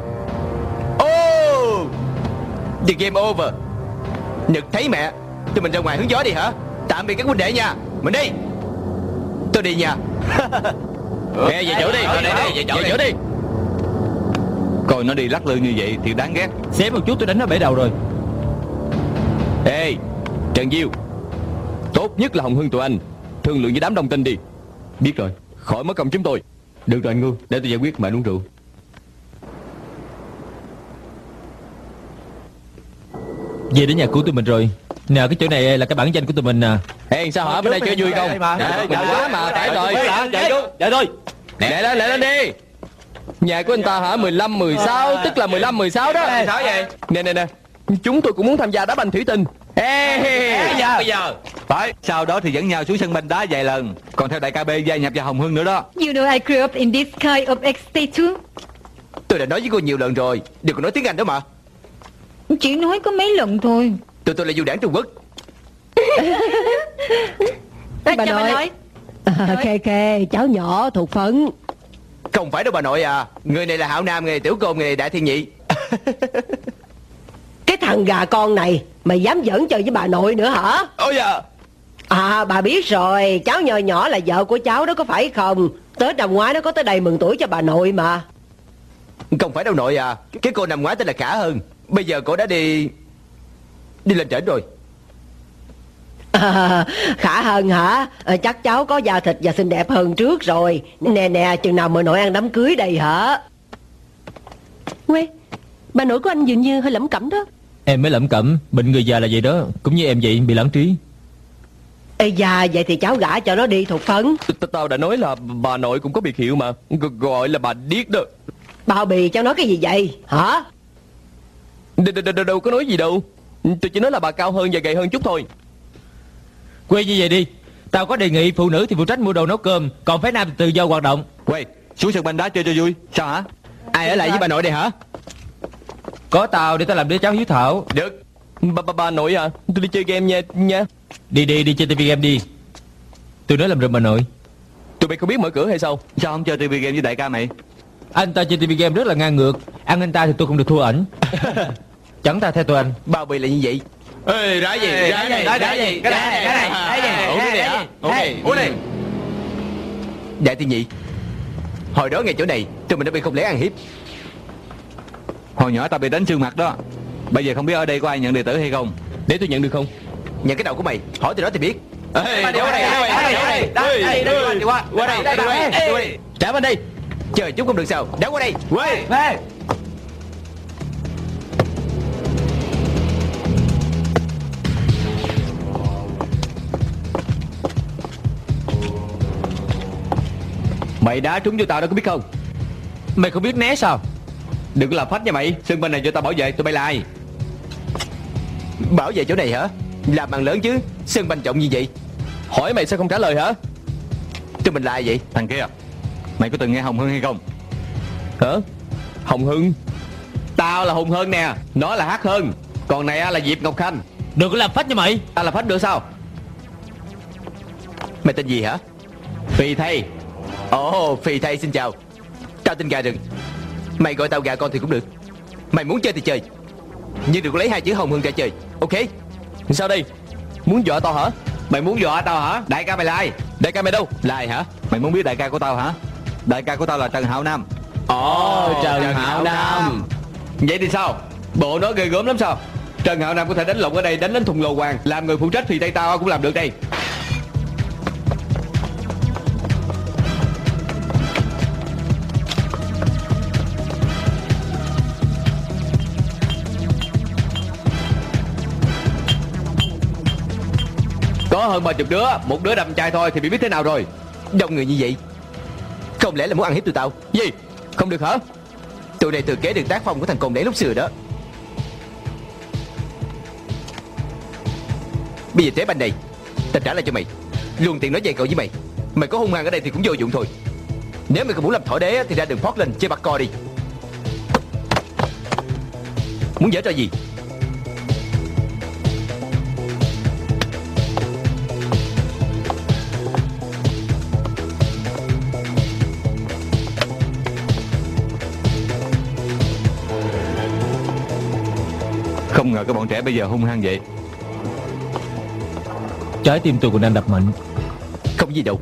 Oh, the game over. Nhật thấy mẹ. Tụi mình ra ngoài hứng gió đi hả? Tạm biệt các huynh đệ nha. Mình đi. Tôi đi nha. Nghe về chỗ đi, về đi, về chỗ, về chỗ đi. Coi nó đi lắc lư như vậy thì đáng ghét. Xém một chút tôi đánh nó bể đầu rồi. Ê, Trần Diêu, tốt nhất là Hồng Hưng tụi anh thương lượng với đám đồng tinh đi. Biết rồi. Khỏi mất công chúng tôi. Được rồi anh Ngưu, để tôi giải quyết mà uống rượu. Về đến nhà của tụi mình rồi. Nè, cái chỗ này là cái bản danh của tụi mình nè. Ê, sao hả? Bên đây chơi vui không? Dạ, mình quá mà, phải rồi. Dạ thôi. Lẹ lên, lẹ lên đi. Nhà của anh ta hả? mười lăm, mười sáu, tức là mười lăm, mười sáu đó. Sao vậy? Nè, nè, nè. Chúng tôi cũng muốn tham gia đá banh thủy tinh. Ê, Bây giờ, bây giờ. Phải, sau đó thì dẫn nhau xuống sân banh đá vài lần. Còn theo đại ca B gia nhập vào Hồng Hưng nữa đó. You know I grew up in this kind of estate too. Tôi đã nói với cô nhiều lần rồi, đừng có nói tiếng Anh đó mà. Chỉ nói có mấy lần thôi. Tụi tôi là du đảng Trung Quốc. Bà nội. À, kê kê, cháu nhỏ thuộc phấn. Không phải đâu bà nội à. Người này là Hạo Nam, người này Tiểu Côn, người này Đại Thiên Nhị. Cái thằng gà con này, mày dám giỡn chơi với bà nội nữa hả? Ôi dạ. À, bà biết rồi, cháu nhỏ nhỏ là vợ của cháu đó, có phải không? Tết năm ngoái nó có tới đây mừng tuổi cho bà nội mà. Không phải đâu nội à. Cái cô năm ngoái tên là Khả Hơn. Bây giờ cô đã đi Đi lên trển rồi. À, Khả Hơn hả? À, chắc cháu có da thịt và xinh đẹp hơn trước rồi. Nè nè, chừng nào mời nội ăn đám cưới đây hả? Quê, bà nội của anh dường như hơi lẩm cẩm đó. Em mới lẩm cẩm, bệnh người già là vậy đó. Cũng như em vậy, bị lãng trí. Ê da, vậy thì cháu gả cho nó đi thuộc phấn. Tao đã nói là bà nội cũng có biệt hiệu mà, gọi là bà điếc đó. Bao bì cháu nói cái gì vậy hả? Đâu, đâu có nói gì đâu. Tôi chỉ nói là bà cao hơn và gầy hơn chút thôi. Quay như vậy đi. Tao có đề nghị phụ nữ thì phụ trách mua đồ nấu cơm, còn phái nam thì tự do hoạt động. Quay, xuống sân banh đá chơi cho vui. Sao hả? Ai ở lại với bà nội đây hả? Có tao để tao làm đứa cháu hiếu thảo. Được. Bà, bà, bà nội à, tôi đi chơi game nha nha. Đi đi, đi chơi tivi game đi. Tôi nói làm rùm bà nội. Tụi bay không biết mở cửa hay sao? Sao không chơi tivi game với đại ca mày? Anh ta chơi tivi game rất là ngang ngược. Ăn anh ta thì tôi không được thua ảnh. Chẳng ta theo tôi anh. Bao bì là như vậy. Ê, ra gì? Ra gì? Ra gì? Cái này, cái này, cái này. Uống đi hả? Uống đi. Đại Thiên Nhị, hồi đó ngay chỗ này tụi mình đã bị không lẽ ăn hiếp. Hồi nhỏ tao bị đánh xương mặt đó. Bây giờ không biết ở đây có ai nhận đệ tử hay không. Để tôi nhận được không? Nhận cái đầu của mày, hỏi từ đó thì biết. Ê, đi qua đây, đi qua đây, đi qua đây, đi qua đây, trả bên đây. Chờ chút không được sao, đá qua đây. Quay. Mày đá trúng cho tao đó có biết không? Mày không biết né sao? Đừng có làm phách nha mày. Sân bên này cho tao bảo vệ, tụi bay là ai? Bảo vệ chỗ này hả? Làm bằng lớn chứ, sân banh trọng như vậy. Hỏi mày sao không trả lời hả? Tụi mình là ai vậy? Thằng kia, mày có từng nghe Hồng Hưng hay không? Hả? Hồng Hưng? Tao là Hùng Hơn nè, nó là Hắc Hơn, còn này là Diệp Ngọc Khanh. Đừng có làm phách như mày. Ta làm phách được sao? Mày tên gì hả? Phi Thay. Ồ, oh, Phi Thay xin chào. Tao tên Gà Rừng. Mày gọi tao gà con thì cũng được. Mày muốn chơi thì chơi, nhưng đừng có lấy hai chữ Hồng Hưng ra chơi, ok? Sao đây? Muốn dọa tao hả? Mày muốn dọa tao hả? Đại ca mày là ai? Đại ca mày đâu? Là ai hả? Mày muốn biết đại ca của tao hả? Đại ca của tao là Trần Hạo Nam. Ồ, oh, Trần, Trần Hạo Hạo Nam. Nam. Vậy thì sao? Bộ nó ghê gớm lắm sao? Trần Hạo Nam có thể đánh lộn ở đây, đánh đến thùng lồ hoàng. Làm người phụ trách Phi Tay tao cũng làm được đây. Có hơn ba chục đứa, một đứa đâm chai thôi thì bị biết thế nào rồi. Đông người như vậy, không lẽ là muốn ăn hiếp tụi tao? Gì? Không được hả? Tụi này thừa kế được tác phong của thằng cồn đẻ lúc xưa đó. Bây giờ thế banh này, tao trả lại cho mày. Luôn tiền nói dày cậu với mày. Mày có hung hăng ở đây thì cũng vô dụng thôi. Nếu mày không muốn làm thỏ đế thì ra đường Portland chơi bạc co đi. Muốn giở trò gì? Không ngờ cái bọn trẻ bây giờ hung hăng vậy. Trái tim tôi còn đang đập mạnh. Không gì đâu.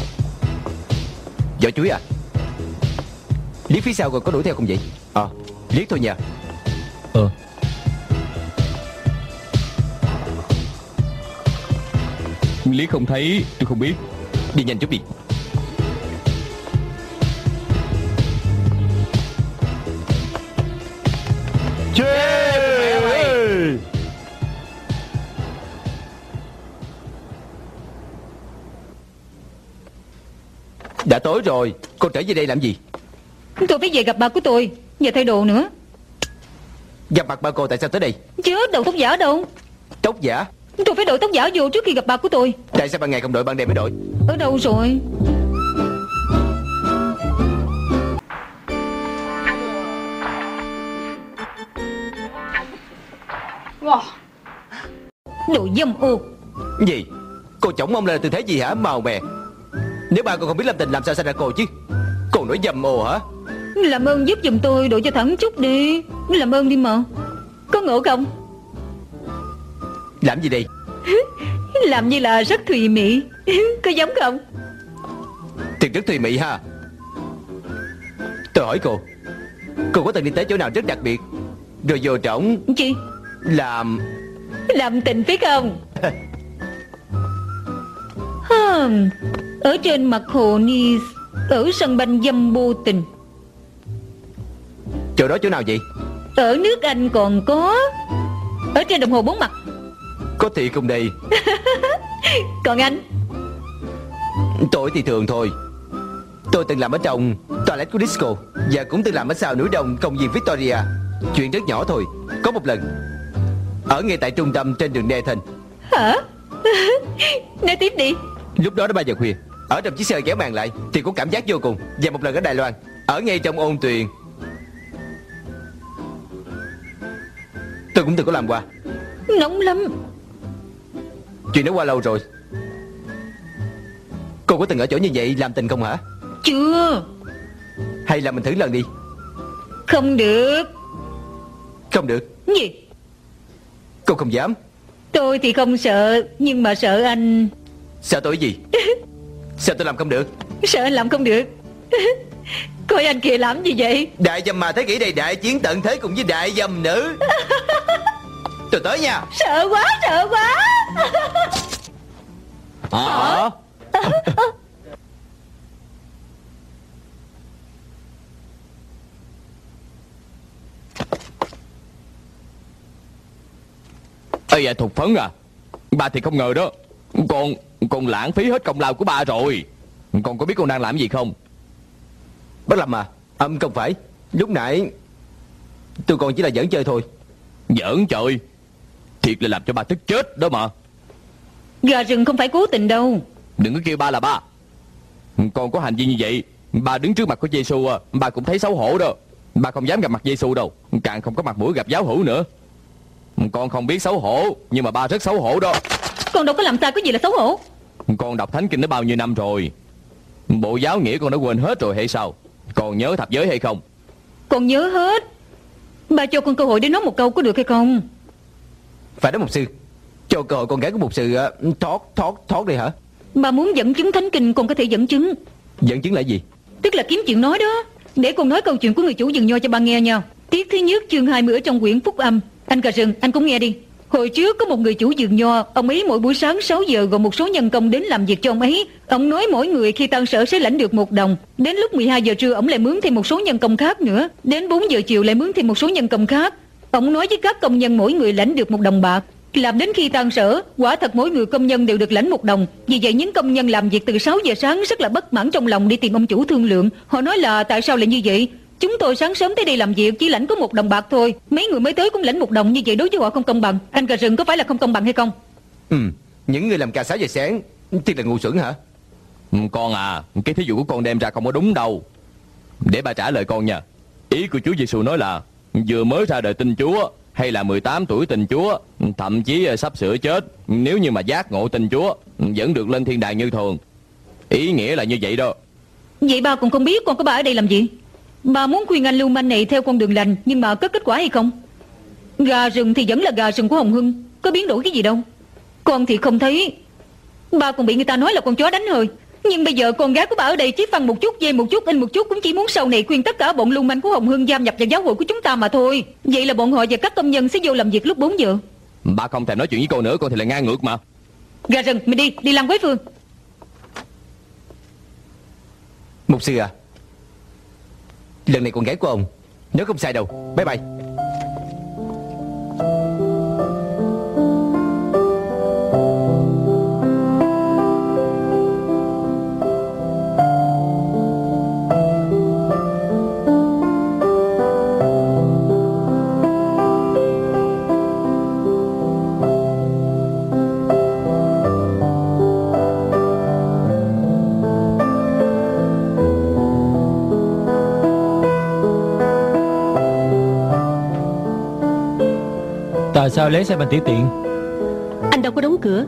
Vỏ chuối à? Liếc phía sau rồi có đuổi theo không vậy? Ờ, liếc thôi nha. Ờ. Liếc không thấy, tôi không biết. Đi nhanh chút đi. Đã tối rồi, con trở về đây làm gì? Tôi phải về gặp bà của tôi và thay đồ nữa. Gặp mặt ba cô tại sao tới đây? Chứ đầu tóc giả đâu. Tóc giả? Tôi phải đội tóc giả vô trước khi gặp bà của tôi. Tại sao ban ngày không đội, ban đêm mới đội? Ở đâu rồi? Đồ dâm ô. Gì? Cô chổng mông lên là tư thế gì hả? Màu mè. Nếu ba cô không biết làm tình làm sao sinh ra cô chứ? Cô nói dâm ô hả? Làm ơn giúp giùm tôi đội cho thẳng chút đi. Làm ơn đi mà. Có ngộ không? Làm gì đây? Làm như là rất thùy mị. Có giống không? Thiệt rất thùy mị ha. Tôi hỏi cô, cô có từng đi tới chỗ nào rất đặc biệt rồi vô trỏng Chi? làm Làm tình phải không? Hừm, ở trên mặt hồ Nice, ở sân banh dâm vô tình. chỗ đó chỗ nào vậy? Ở nước Anh còn có. Ở trên đồng hồ bốn mặt. Có thiệt không đây? Còn anh? Tôi thì thường thôi. Tôi từng làm ở trong toilet của disco và cũng từng làm ở sau núi đông công viên Victoria. Chuyện rất nhỏ thôi. Có một lần ở ngay tại trung tâm trên đường Nathan. Hả? Nói tiếp đi. Lúc đó đã ba giờ khuya. Ở trong chiếc xe kéo màn lại thì có cảm giác vô cùng. Và một lần ở Đài Loan, ở ngay trong ôn tuyền, tôi cũng từng có làm qua. Nóng lắm. Chuyện đó qua lâu rồi. Cô có từng ở chỗ như vậy làm tình không hả? Chưa. Hay là mình thử lần đi? Không được. Không được? Gì? Cô không dám? Tôi thì không sợ, nhưng mà sợ anh. Sợ tôi gì? Sao tôi làm không được? Sợ anh làm không được. Coi anh kìa làm gì vậy? Đại dâm mà thế kỷ này đại chiến tận thế cùng với đại dâm nữ. Tôi tới nha. Sợ quá, sợ quá. Hả? Ê à, Thục Phấn à, ba thì không ngờ đó. Con Con lãng phí hết công lao của ba rồi. Con có biết con đang làm gì không? Bác Lâm à, âm không phải. Lúc nãy tôi còn chỉ là giỡn chơi thôi. Giỡn chơi? Thiệt là làm cho ba tức chết đó mà. Gà rừng không phải cố tình đâu. Đừng có kêu ba là ba. Con có hành vi như vậy, ba đứng trước mặt của Giêsu à, ba cũng thấy xấu hổ đó. Ba không dám gặp mặt Giêsu đâu, càng không có mặt mũi gặp giáo hữu nữa. Con không biết xấu hổ, nhưng mà ba rất xấu hổ đó. Con đâu có làm sao có gì là xấu hổ. Con đọc thánh kinh đã bao nhiêu năm rồi. Bộ giáo nghĩa con đã quên hết rồi hay sao? Còn nhớ thập giới hay không? Con nhớ hết. Ba cho con cơ hội để nói một câu có được hay không? Phải đó mục sư. Cho cơ hội con gái của mục sư uh, thoát thoát thoát đi hả? Ba muốn dẫn chứng thánh kinh, con có thể dẫn chứng. Dẫn chứng là gì? Tức là kiếm chuyện nói đó. Để con nói câu chuyện của người chủ vườn nho cho ba nghe nha. Tiết thứ nhất chương hai mươi ở trong quyển Phúc Âm. Anh Cà Rừng, anh cũng nghe đi. Hồi trước có một người chủ vườn nho. Ông ấy mỗi buổi sáng sáu giờ gọi một số nhân công đến làm việc cho ông ấy. Ông nói mỗi người khi tan sở sẽ lãnh được một đồng. Đến lúc mười hai giờ trưa ông lại mướn thêm một số nhân công khác nữa. Đến bốn giờ chiều lại mướn thêm một số nhân công khác. Ông nói với các công nhân mỗi người lãnh được một đồng bạc. Làm đến khi tan sở, quả thật mỗi người công nhân đều được lãnh một đồng. Vì vậy những công nhân làm việc từ sáu giờ sáng rất là bất mãn trong lòng, đi tìm ông chủ thương lượng. Họ nói là tại sao lại như vậy? Chúng tôi sáng sớm tới đây làm việc chỉ lãnh có một đồng bạc thôi, mấy người mới tới cũng lãnh một đồng, như vậy đối với họ không công bằng. Anh Cà Rừng, có phải là không công bằng hay không? Ừ, những người làm ca sáu giờ sáng thì là ngu xuẩn hả? Con à, cái thí dụ của con đem ra không có đúng đâu. Để bà trả lời con nha. Ý của Chúa Giêsu nói là vừa mới ra đời tin Chúa, hay là mười tám tuổi tin Chúa, thậm chí sắp sửa chết, nếu như mà giác ngộ tin Chúa, vẫn được lên thiên đàng như thường. Ý nghĩa là như vậy đó. Vậy ba cũng không biết con có bà ở đây làm gì. Bà muốn khuyên anh lưu manh này theo con đường lành, nhưng mà có kết quả hay không? Gà rừng thì vẫn là gà rừng của Hồng Hưng, có biến đổi cái gì đâu. Con thì không thấy. Ba còn bị người ta nói là con chó đánh hơi. Nhưng bây giờ con gái của bà ở đây chỉ phân một chút, dây một chút, in một chút, cũng chỉ muốn sau này khuyên tất cả bọn lưu manh của Hồng Hương gia nhập vào giáo hội của chúng ta mà thôi. Vậy là bọn họ và các công nhân sẽ vô làm việc lúc bốn giờ. Ba không thèm nói chuyện với cô nữa, con thì là ngang ngược mà. Gà rừng, mình đi, đi làm Quế Phương. Mục sư à, lần này con gái của ông nếu không sai đâu. Bye bye. Tại sao lấy xe bằng tiểu tiện? Anh đâu có đóng cửa.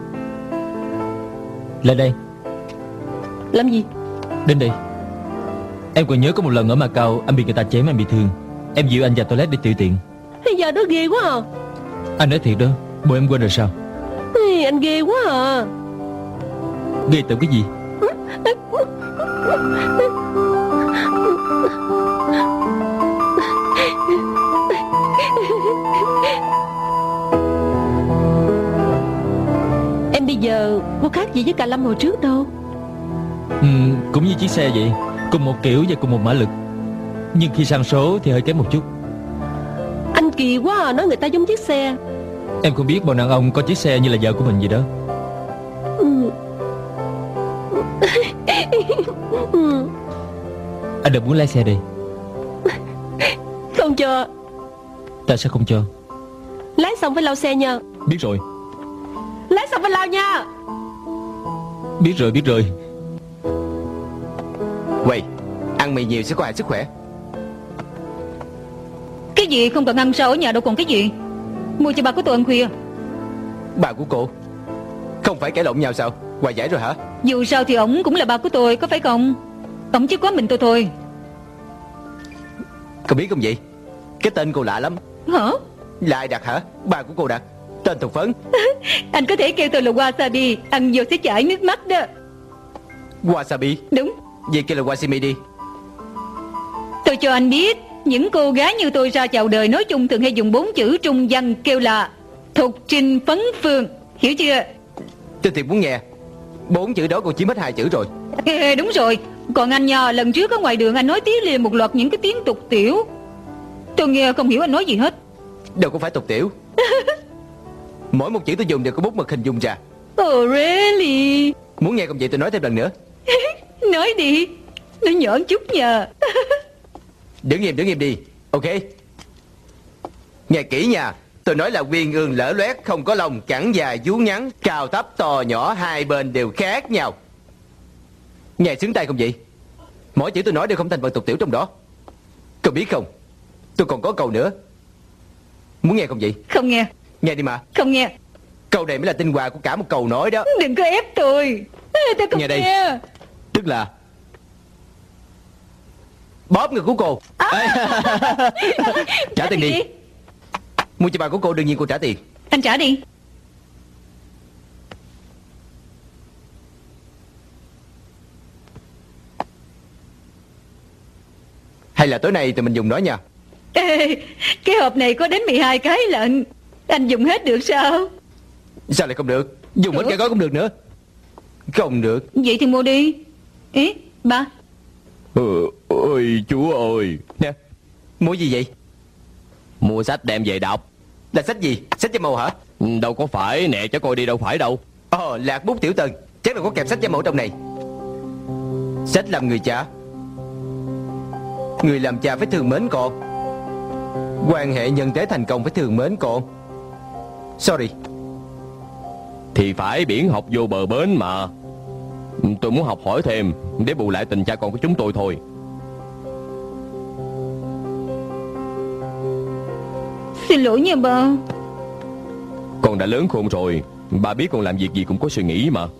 Lên đây. Làm gì? Đến đây. Em còn nhớ có một lần ở Macau anh bị người ta chém, em bị thương. Em dịu anh vào toilet để tiểu tiện. Bây giờ nó ghê quá à. Anh nói thiệt đó, bộ em quên rồi sao? Ê, anh ghê quá à. Ghê tưởng cái gì? Em bây giờ có khác gì với cả Lâm hồi trước đâu. Ừ, cũng như chiếc xe vậy, cùng một kiểu và cùng một mã lực. Nhưng khi sang số thì hơi kém một chút. Anh kỳ quá à, nói người ta giống chiếc xe. Em không biết bọn đàn ông có chiếc xe như là vợ của mình vậy đó. Ừ. Ừ. Anh đừng muốn lái xe đi. Không cho. Tại sao không cho? Lái xong phải lau xe nha. Biết rồi. Lái xong phải lau nha. Biết rồi, biết rồi. Quầy, ăn mì nhiều sẽ có hại sức khỏe. Cái gì không cần ăn sao, ở nhà đâu còn cái gì. Mua cho bà của tôi ăn khuya. Bà của cô không phải cãi lộn nhau sao? Hòa giải rồi hả? Dù sao thì ổng cũng là ba của tôi, có phải không? Ổng chỉ có mình tôi thôi. Cô biết không vậy? Cái tên cô lạ lắm. Hả? Là ai đặt hả? Ba của cô đặt. Tên thuộc phấn. Anh có thể kêu tôi là Wasabi. Ăn vô sẽ chảy nước mắt đó. Wasabi. Đúng. Vậy kêu là Wasimi đi. Tôi cho anh biết, những cô gái như tôi ra chào đời nói chung thường hay dùng bốn chữ trung văn kêu là Thục Trinh Phấn Phương. Hiểu chưa? Tôi thiệt muốn nghe. Bốn chữ đó cô chiếm hết hai chữ rồi. Ê, đúng rồi. Còn anh nha, lần trước ở ngoài đường anh nói tí liền một loạt những cái tiếng tục tiểu. Tôi nghe không hiểu anh nói gì hết. Đâu có phải tục tiểu. Mỗi một chữ tôi dùng đều có bút mực hình dung ra. Oh really? Muốn nghe không vậy tôi nói thêm lần nữa. Nói đi. Nói nhỏ chút nha. Đứng im, đứng im đi. Ok. Nghe kỹ nha. Tôi nói là uyên ương lở loét, không có lông, cẳng dài vú ngắn, cao thấp to nhỏ, hai bên đều khác nhau. Nghe sướng tay không vậy? Mỗi chữ tôi nói đều không thành phần tục tiểu trong đó. Cậu biết không, tôi còn có câu nữa. Muốn nghe không vậy? Không nghe. Nghe đi mà. Không nghe. Câu này mới là tinh hoa của cả một câu nói đó. Đừng có ép tôi. Tôi không Nghe nghe, đây. nghe. Tức là bóp ngực của cô. À. Trả tiền đi. Mua cho bà của cô đương nhiên cô trả tiền. Anh trả đi. Hay là tối nay tụi mình dùng nó nha. Ê, cái hộp này có đến mười hai cái lận. Anh dùng hết được sao? Sao lại không được? Dùng hết cả gói cũng được nữa. Không được. Vậy thì mua đi. Ý, ba. Ừ, ôi chú ơi. Nè, mua gì vậy? Mua sách đem về đọc. Là sách gì? Sách giấy màu hả? Đâu có phải, nè cho coi đi, đâu phải đâu. Ồ, lạc bút tiểu tần. Chắc là có kèm sách giấy màu trong này. Sách làm người cha. Người làm cha phải thương mến con. Quan hệ nhân tế thành công phải thương mến con. Sorry. Thì phải biển học vô bờ bến mà. Tôi muốn học hỏi thêm để bù lại tình cha con của chúng tôi thôi. Xin lỗi nha ba. Con đã lớn khôn rồi, ba biết con làm việc gì cũng có suy nghĩ mà.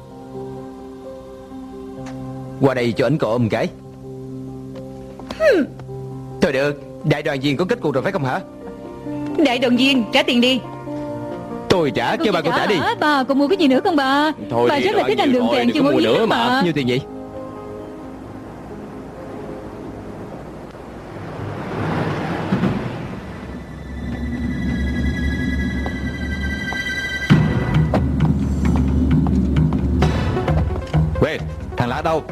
Qua đây cho ảnh cọ một cái. Hmm. Thôi được, đại đoàn viên có kết cục rồi phải không hả? Đại đoàn viên, trả tiền đi. Tôi trả, kêu bà cô trả đi. Hả? Bà còn mua cái gì nữa không bà? Thôi Bà đi, rất là đồ thích ăn ăn nhiều đường rồi, càng đừng chưa có mua mua gì nữa nữa mà. mà. Nhiêu tiền vậy? Quên, thằng Lạ đâu?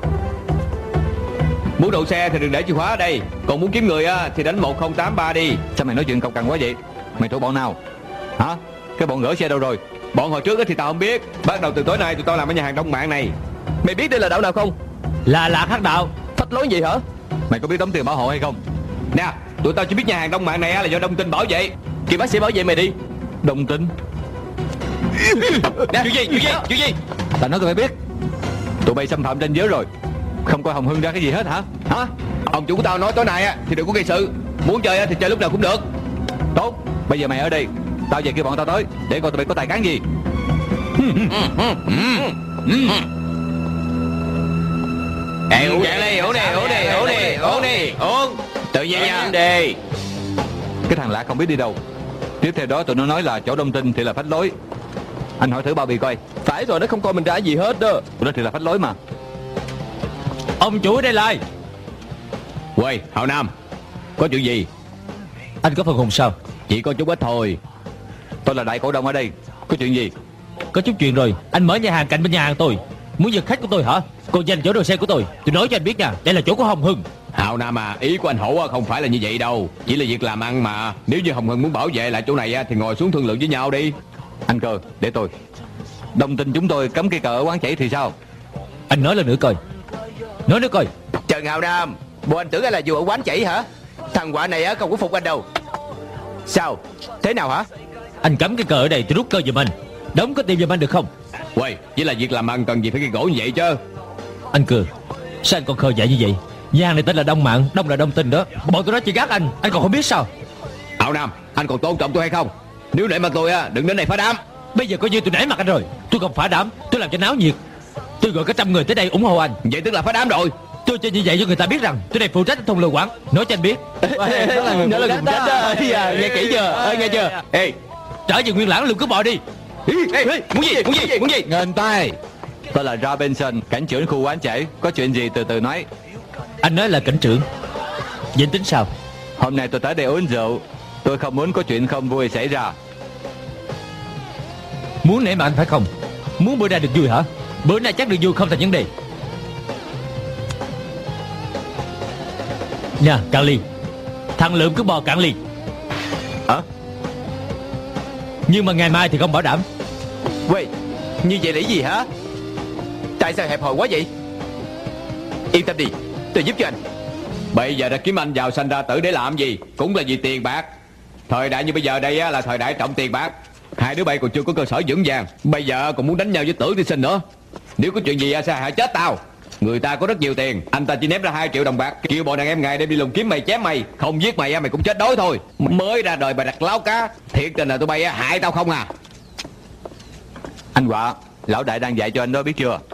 Muốn đậu xe thì đừng để chìa khóa ở đây. Còn muốn kiếm người á thì đánh một không tám ba đi. Sao mày nói chuyện cọc cằn quá vậy? Mày thuộc bọn nào? Hả? Cái bọn gửi xe đâu rồi? Bọn hồi trước á thì tao không biết. Bắt đầu từ tối nay tụi tao làm ở nhà hàng Đông Mạng này. Mày biết đây là đạo nào không? Là Lạc Hắc Đạo. Phách lối gì hả? Mày có biết đóng tiền bảo hộ hay không? Nè, tụi tao chỉ biết nhà hàng Đông Mạng này á là do Đông Tinh bảo vệ. Kêu bác sĩ bảo vệ mày đi. Đồng tính. Nè, chuyện gì, chuyện gì, chuyện gì? Tao nói tụi bay biết. Tụi bay xâm phạm ranh giới rồi. Không coi Hồng Hưng ra cái gì hết hả? Hả? Ông chủ của tao nói tối nay á thì đừng có gây sự. Muốn chơi á thì chơi lúc nào cũng được. Tốt, bây giờ mày ở đây, tao về kêu bọn tao tới để coi tụi bay có tài cán gì. Ê, uống đi, uống đi, uống đi, uống đi, uống đi, uống. Tự nhiên nha. Đi. Cái thằng Lạc không biết đi đâu. Tiếp theo đó tụi nó nói là chỗ Đông Tinh thì là phách lối. Anh hỏi thử bao bì coi. Phải rồi, nó không coi mình ra gì hết đó. Tụi nó thì là phách lối mà. Ông chủ ở đây lại. Quầy, Hào Nam, có chuyện gì? Anh có phần hùng sao? Chỉ có chút ít thôi. Tôi là đại cổ đông ở đây. Có chuyện gì? Có chút chuyện rồi. Anh mở nhà hàng cạnh bên nhà hàng tôi. Muốn giật khách của tôi hả? Còn giành chỗ đồ xe của tôi. Tôi nói cho anh biết nha, đây là chỗ của Hồng Hưng. Hào Nam à, ý của anh Hổ không phải là như vậy đâu. Chỉ là việc làm ăn mà. Nếu như Hồng Hưng muốn bảo vệ lại chỗ này thì ngồi xuống thương lượng với nhau đi. Anh Cơ, để tôi. Đông Tinh chúng tôi cấm cây cờ ở quán chảy thì sao? Anh nói lần nữa coi. Nói nữa coi. Trần Hào Nam, bộ anh tưởng anh là dù ở quán chảy hả? Thằng quạ này á không có phục anh đâu. Sao? Thế nào hả? Anh cắm cái cờ ở đây tôi rút cơ giùm anh. Đóng có tiền giùm anh được không? Quầy, chỉ là việc làm ăn cần gì phải gây gỗ như vậy chứ. Anh cười. Sao anh còn khờ dại như vậy? Nhà hàng này tên là Đông Mạng, Đông là Đông Tinh đó. Bọn tôi nói chỉ gác anh, anh còn không biết sao? Hào Nam, anh còn tôn trọng tôi hay không? Nếu nể mặt tôi á, đừng đến đây phá đám. Bây giờ coi như tôi nể mặt anh rồi. Tôi không phá đám, tôi làm cho náo nhiệt. Tôi gọi cả trăm người tới đây ủng hộ anh. Vậy tức là phá đám rồi. Tôi chơi như vậy cho người ta biết rằng tôi đây phụ trách thông lừa quán. Nói cho anh biết. Nó là cùng trách đó. Nghe kỹ chưa? Nghe chưa? Ê, trở về nguyên lãng luôn cứ bỏ đi. ê, muốn gì, muốn gì, muốn gì? Ngân tay. Tôi là Robinson, cảnh trưởng khu quán chảy. Có chuyện gì từ từ nói. Anh nói là cảnh trưởng. Vậy tính sao? Hôm nay tôi tới đây uống rượu. Tôi không muốn có chuyện không vui xảy ra. Muốn nể mặt anh phải không? Muốn bữa nay được vui hả? Bữa nay chắc được vui không thành vấn đề. Nè, cạn ly. Thằng Lượm cứ bò cạn ly. Hả? Nhưng mà ngày mai thì không bảo đảm. Quay, như vậy là ý gì hả? Tại sao hẹp hòi quá vậy? Yên tâm đi, tôi giúp cho anh. Bây giờ đã kiếm anh giàu sanh ra tử để làm gì? Cũng là vì tiền bạc. Thời đại như bây giờ đây á, là thời đại trọng tiền bạc. Hai đứa bay còn chưa có cơ sở vững vàng, bây giờ còn muốn đánh nhau với Tử Tiên Sinh nữa. Nếu có chuyện gì sẽ hại chết tao. Người ta có rất nhiều tiền, anh ta chỉ ném ra hai triệu đồng bạc, kêu bọn đàn em ngài đem đi lùng kiếm mày chém mày. Không giết mày mày cũng chết đói thôi. Mới ra đời bà đặt láo cá. Thiệt tình là tụi bay hại tao không à? Anh Quạ, lão đại đang dạy cho anh đó biết chưa?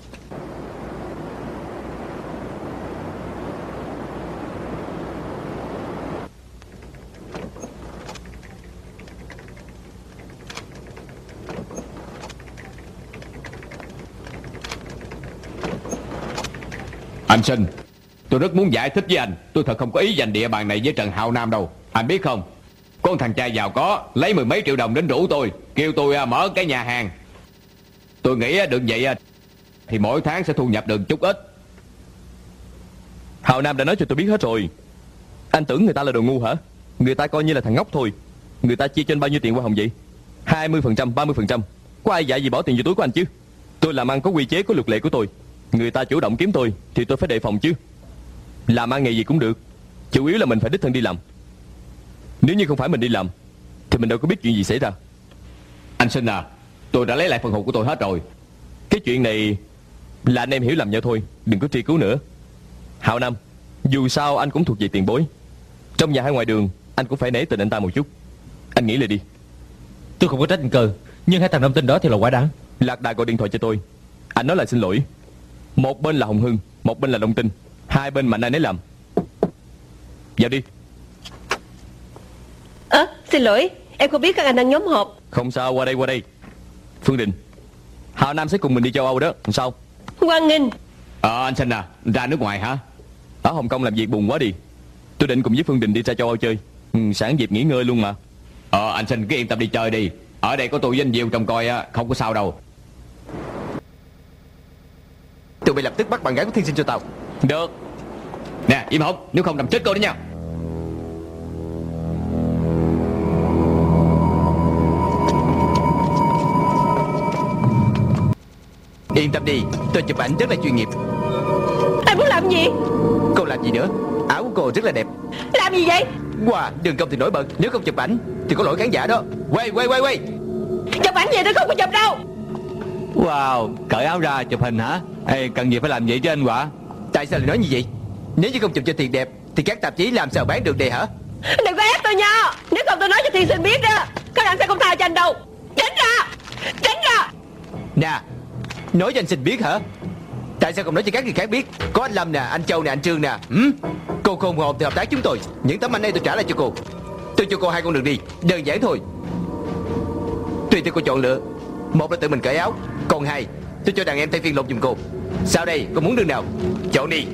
Anh Sinh, tôi rất muốn giải thích với anh. Tôi thật không có ý giành địa bàn này với Trần Hạo Nam đâu. Anh biết không, con thằng trai giàu có lấy mười mấy triệu đồng đến rủ tôi, kêu tôi mở cái nhà hàng. Tôi nghĩ được vậy thì mỗi tháng sẽ thu nhập được chút ít. Hạo Nam đã nói cho tôi biết hết rồi. Anh tưởng người ta là đồ ngu hả? Người ta coi như là thằng ngốc thôi. Người ta chia cho anh bao nhiêu tiền hoa hồng vậy? Hai mươi phần trăm, ba mươi phần trăm. Có ai dạy gì bỏ tiền vào túi của anh chứ? Tôi làm ăn có quy chế, có luật lệ của tôi. Người ta chủ động kiếm tôi thì tôi phải đề phòng chứ. Làm ăn nghề gì cũng được, chủ yếu là mình phải đích thân đi làm. Nếu như không phải mình đi làm thì mình đâu có biết chuyện gì xảy ra. Anh Sinh à, tôi đã lấy lại phần hồn của tôi hết rồi. Cái chuyện này là anh em hiểu lầm nhau thôi, đừng có truy cứu nữa. Hạo Nam, dù sao anh cũng thuộc về tiền bối. Trong nhà hay ngoài đường anh cũng phải nể tình anh ta một chút. Anh nghĩ lại đi. Tôi không có trách anh Cơ, nhưng hai thằng Đông Tinh đó thì là quá đáng. Lạc Đà gọi điện thoại cho tôi. Anh nói là xin lỗi. Một bên là Hồng Hưng, một bên là Đông Tinh. Hai bên mạnh ai nấy làm. Vào đi. Ơ, à, xin lỗi, Em không biết các anh đang nhóm họp. Không sao, qua đây qua đây. Phương Đình, Hào Nam sẽ cùng mình đi châu Âu đó. Sao? Hoan nghênh. Ờ anh Sinh à, ra nước ngoài hả? Ở Hồng Kông làm việc buồn quá đi. Tôi định cùng với Phương Đình đi ra châu Âu chơi. Ừ, sẵn dịp nghỉ ngơi luôn mà. Ờ anh Sinh cứ yên tâm đi chơi đi. Ở đây có tôi với anh Diêu trông coi á, không có sao đâu. Tụi bay lập tức bắt bạn gái của Thiên Sinh cho tao. Được. Nè im họng, nếu không làm chết cô đó nha. Yên tâm đi, tôi chụp ảnh rất là chuyên nghiệp. Anh muốn làm gì? Cô làm gì nữa? Áo của cô rất là đẹp. Làm gì vậy? Wow, đường công thì nổi bật. Nếu không chụp ảnh thì có lỗi khán giả đó. Quay quay quay quay. Chụp ảnh gì tôi không có chụp đâu. Wow, cởi áo ra chụp hình hả? Ê, cần gì phải làm vậy chứ anh Quả? Tại sao lại nói như vậy? Nếu như không chụp cho thiệt đẹp thì các tạp chí làm sao bán được đây hả? Đừng có ép tôi nha. Nếu không tôi nói cho Thiên Sinh biết đó, các bạn sẽ không tha cho anh đâu. Tránh ra. Tránh ra. Nè, nói cho anh Sinh biết hả? Tại sao không nói cho các người khác biết? Có anh Lâm nè, anh Châu nè, anh Trương nè. ừ? Cô khôn hồn thì hợp tác chúng tôi. Những tấm ảnh này tôi trả lại cho cô. Tôi cho cô hai con đường đi, đơn giản thôi. Tùy theo cô chọn lựa. Một là tự mình cởi áo, còn hai tôi cho đàn em thay phiên lột giùm cô. Sao đây, cô muốn đường nào? Chọn đi.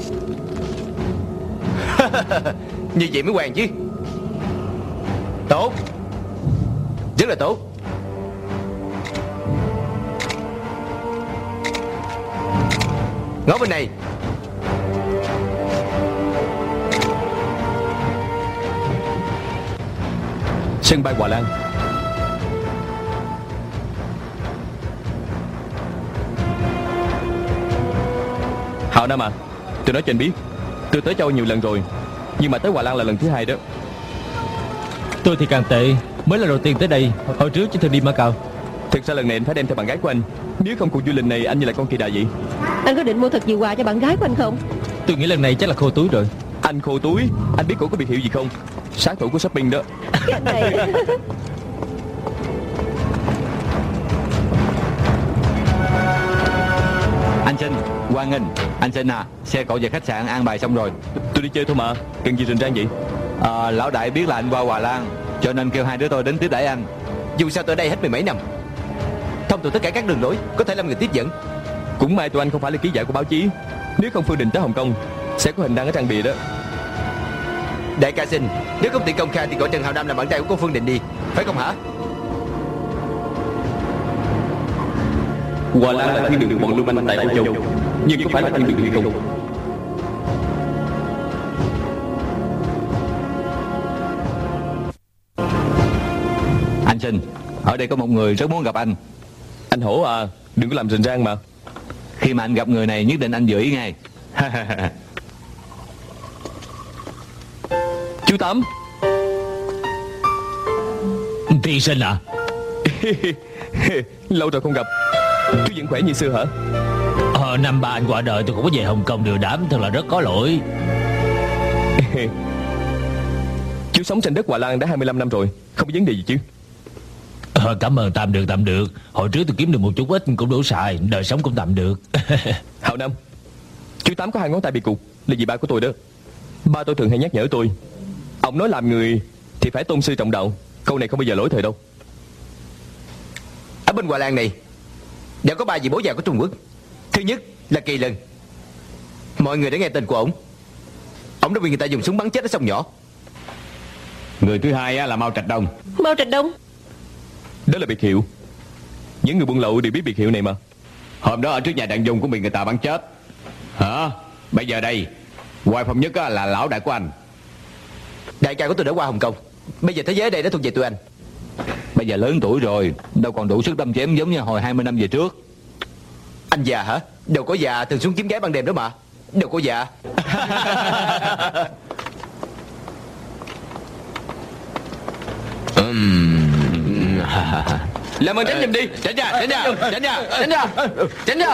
Như vậy mới hoàng chứ. Tốt. Rất là tốt. Ngó bên này. Sân bay Hòa Lan. Hào Nam à, tôi nói cho anh biết, tôi tới châu Âu nhiều lần rồi, nhưng mà tới Hòa Lan là lần thứ hai đó. Tôi thì càng tệ, mới là đầu tiên tới đây. Hồi trước chỉ thường đi Macau. Thực ra lần này anh phải đem theo bạn gái của anh. Nếu không cuộc du lịch này anh như là con kỳ đà vậy. Anh có định mua thật nhiều quà cho bạn gái của anh không? Tôi nghĩ lần này chắc là khô túi rồi. Anh khô túi? Anh biết cổ có biệt hiệu gì không? Sát thủ của shopping đó. Cái này. Anh Sinh, hoan nghênh. Anh Sinh à, xe cộ về khách sạn an bài xong rồi. Tôi đi chơi thôi mà, cần gì rình rang vậy? À, lão đại biết là anh qua Hòa Lan, cho nên kêu hai đứa tôi đến tiếp đãi anh. Dù sao tôi ở đây hết mười mấy năm, thông thuộc tất cả các đường lối, có thể làm người tiếp dẫn. Cũng may tụi anh không phải là ký giả của báo chí. Nếu không Phương Đình tới Hồng Kông sẽ có hình đăng ở trang bìa đó. Đại ca xin, nếu không tiện công khai thì gọi Trần Hào Nam làm bạn trai của cô Phương Đình đi, phải không hả? Hòa Lan là thiên đường bọn lưu manh tại Âu Châu, nhưng có phải là thiên đường hay không? Anh Sinh, ở đây có một người rất muốn gặp anh. Anh Hổ à, đừng có làm rình rang mà. Khi mà anh gặp người này nhất định anh giữ ý ngay. Chú Tám. Thiên Sinh à? Lâu rồi không gặp. Chú vẫn khỏe như xưa hả? Ờ, năm ba anh qua đời tôi cũng có về Hồng Kông điều đảm, thật là rất có lỗi. Chú sống trên đất Hòa Lan đã hai mươi lăm năm rồi, không có vấn đề gì chứ? Ờ, cảm ơn, tạm được tạm được. Hồi trước tôi kiếm được một chút ít cũng đủ xài, đời sống cũng tạm được. Hạo Nam, chú Tám có hai ngón tay bị cụt, là vì ba của tôi đó. Ba tôi thường hay nhắc nhở tôi, ông nói làm người thì phải tôn sư trọng đạo. Câu này không bao giờ lỗi thời đâu. Ở bên Hòa Lan này đã có ba vị bố già của Trung Quốc. Thứ nhất là Kỳ Lân. Mọi người đã nghe tên của ổng. Ổng đã bị người ta dùng súng bắn chết ở sông nhỏ. Người thứ hai là Mao Trạch Đông. Mao Trạch Đông. Đó là biệt hiệu. Những người buôn lậu đều biết biệt hiệu này mà. Hôm đó ở trước nhà Đặng Dung cũng bị người ta bắn chết. Hả? Bây giờ đây Hoài Phong Nhất là lão đại của anh. Đại ca của tôi đã qua Hồng Kông. Bây giờ thế giới ở đây đã thuộc về tụi anh. Bây giờ lớn tuổi rồi, đâu còn đủ sức đâm chém giống như hồi hai mươi năm về trước. Anh già hả? Đâu có già thường xuống kiếm gái ban đêm đó mà. Đâu có già. Làm ơn tránh giùm đi. Tránh ra, tránh ra, tránh ra, tránh ra, tránh ra.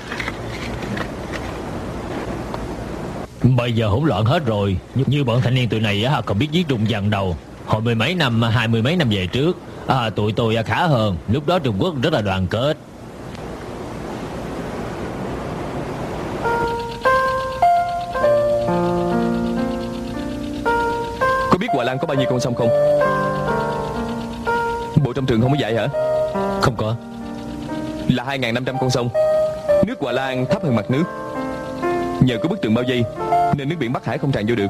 Bây giờ hỗn loạn hết rồi. Như bọn thanh niên tụi này á, còn biết viết trung văn đâu. Hồi mười mấy năm, hai mươi mấy năm về trước à, tụi tôi khá hơn. Lúc đó Trung Quốc rất là đoàn kết. Có biết Hòa Lan có bao nhiêu con sông không? Bộ trong trường không có dạy hả? Không có. Là hai nghìn năm trăm con sông. Nước Hòa Lan thấp hơn mặt nước. Nhờ có bức tường bao vây nên nước biển Bắc Hải không tràn vô được.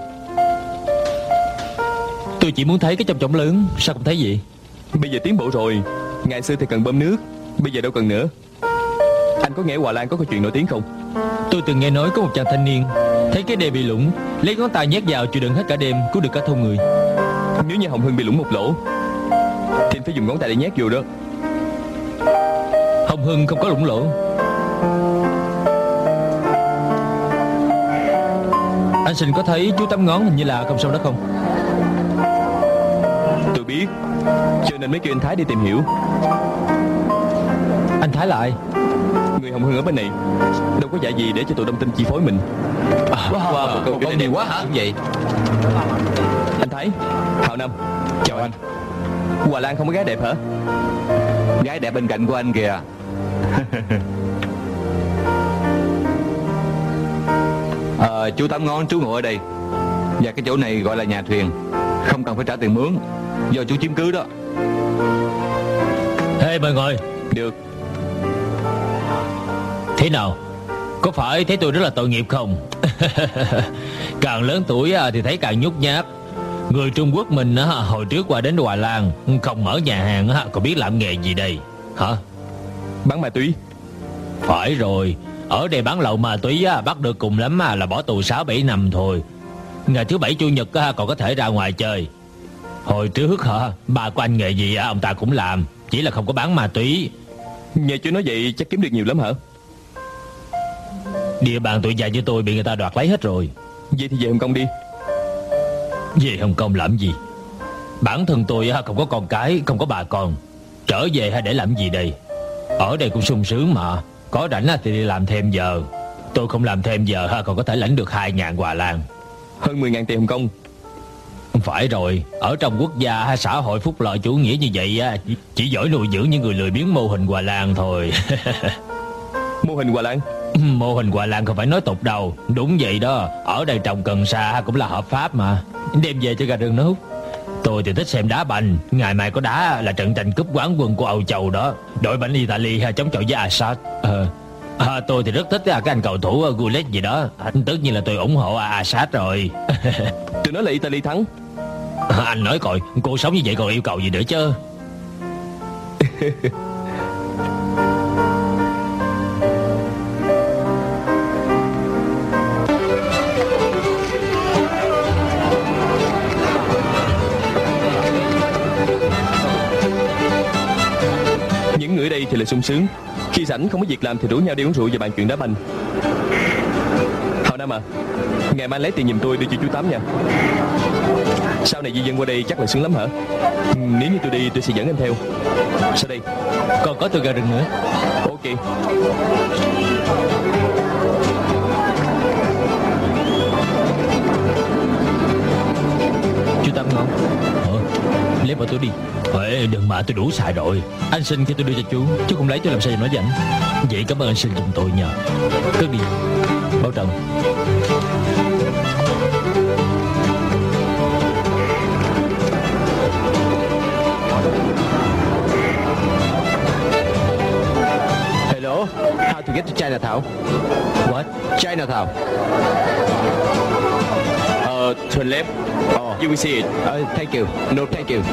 Tôi chỉ muốn thấy cái chong chóng lớn. Sao không thấy gì? Bây giờ tiến bộ rồi. Ngày xưa thì cần bơm nước, bây giờ đâu cần nữa. Anh có nghe Hòa Lan có câu chuyện nổi tiếng không? Tôi từng nghe nói có một chàng thanh niên thấy cái đê bị lũng, lấy ngón tay nhét vào chịu đựng hết cả đêm, cứu được cả thôn người. Nếu như Hồng Hưng bị lũng một lỗ thì anh phải dùng ngón tay để nhét vô đó. Hồng Hưng không có lũng lỗ. Anh Sinh có thấy chú Tám Ngón hình như là không sâu đó không? Tôi biết, cho nên mới kêu anh Thái đi tìm hiểu. Anh Thái là ai? Người Hồng Hưng ở bên này, đâu có dạy gì để cho tụi đông tinh chi phối mình. À, wow, wow, một câu chuyện nhiều quá hả? Đúng vậy. Anh Thái, Hào Nam. Chào anh. Hòa Lan không có gái đẹp hả? Gái đẹp bên cạnh của anh kìa. à, Chú Tám Ngón trú ngụ ở đây. Và cái chỗ này gọi là nhà thuyền, không cần phải trả tiền mướn, do chú chiếm cứ đó. Ê mời ngồi. Được. Thế nào? Có phải thấy tôi rất là tội nghiệp không? Càng lớn tuổi thì thấy càng nhút nhát. Người Trung Quốc mình hồi trước qua đến Hòa Lan không mở nhà hàng, còn biết làm nghề gì đây? Hả? Bán ma túy. Phải rồi. Ở đây bán lậu ma túy bắt được cùng lắm là bỏ tù sáu bảy năm thôi. Ngày thứ bảy chủ nhật còn có thể ra ngoài chơi. Hồi trước hả, bà của anh nghề gì ông ta cũng làm, chỉ là không có bán ma túy. Nghe chú nói vậy chắc kiếm được nhiều lắm hả? Địa bàn tụi già như tôi bị người ta đoạt lấy hết rồi. Vậy thì về Hồng Kông đi. Về Hồng Kông làm gì? Bản thân tôi không có con cái, không có bà con. Trở về hay để làm gì đây? Ở đây cũng sung sướng mà. Có rảnh thì đi làm thêm giờ. Tôi không làm thêm giờ còn có thể lãnh được hai ngàn Hòa Lan. Hơn mười ngàn tiền Hồng Kông. Phải rồi. Ở trong quốc gia hay xã hội phúc lợi chủ nghĩa như vậy chỉ giỏi nuôi dưỡng những người lười biếng mô hình Hòa Lan thôi. Mô hình Hòa Lan? Mô hình Hòa Lan không phải nói tục đâu. Đúng vậy đó. Ở đây trồng cần sa cũng là hợp pháp mà. Đem về cho gà rừng nó hút. Tôi thì thích xem đá banh. Ngày mai có đá là trận tranh cúp quán quân của Âu Châu đó. Đội banh Italy chống chọi với Assad. Ờ à, tôi thì rất thích cái anh cầu thủ Gullit gì đó. Tất nhiên là tôi ủng hộ Assad rồi. Tôi nói là Italy thắng. À, anh nói coi, cô sống như vậy còn yêu cầu gì nữa chứ? Những người ở đây thì là sung sướng. Khi rảnh không có việc làm thì rủ nhau đi uống rượu và bàn chuyện đá banh. Hào Nam à, ngày mai lấy tiền giùm tôi đưa cho chú Tám nha. Sau này di dân qua đây chắc là sướng lắm hả? Ừ, nếu như tôi đi tôi sẽ dẫn anh theo. Sao đây? Còn có tôi gà rừng nữa. Ok. Chú Tám Ngón. Ờ, lấy bỏ tôi đi. Ê, đừng mà tôi đủ xài rồi. Anh Sinh khi tôi đưa cho chú, chú không lấy tôi làm sao cho nó dành. Vậy cảm ơn anh Sinh giùm tôi nhờ. Cất đi. Bảo trọng. Hello, how to get to Chinatown? What? Chinatown. Uh, turn left. Oh, You will see it. uh, thank you. No, thank you.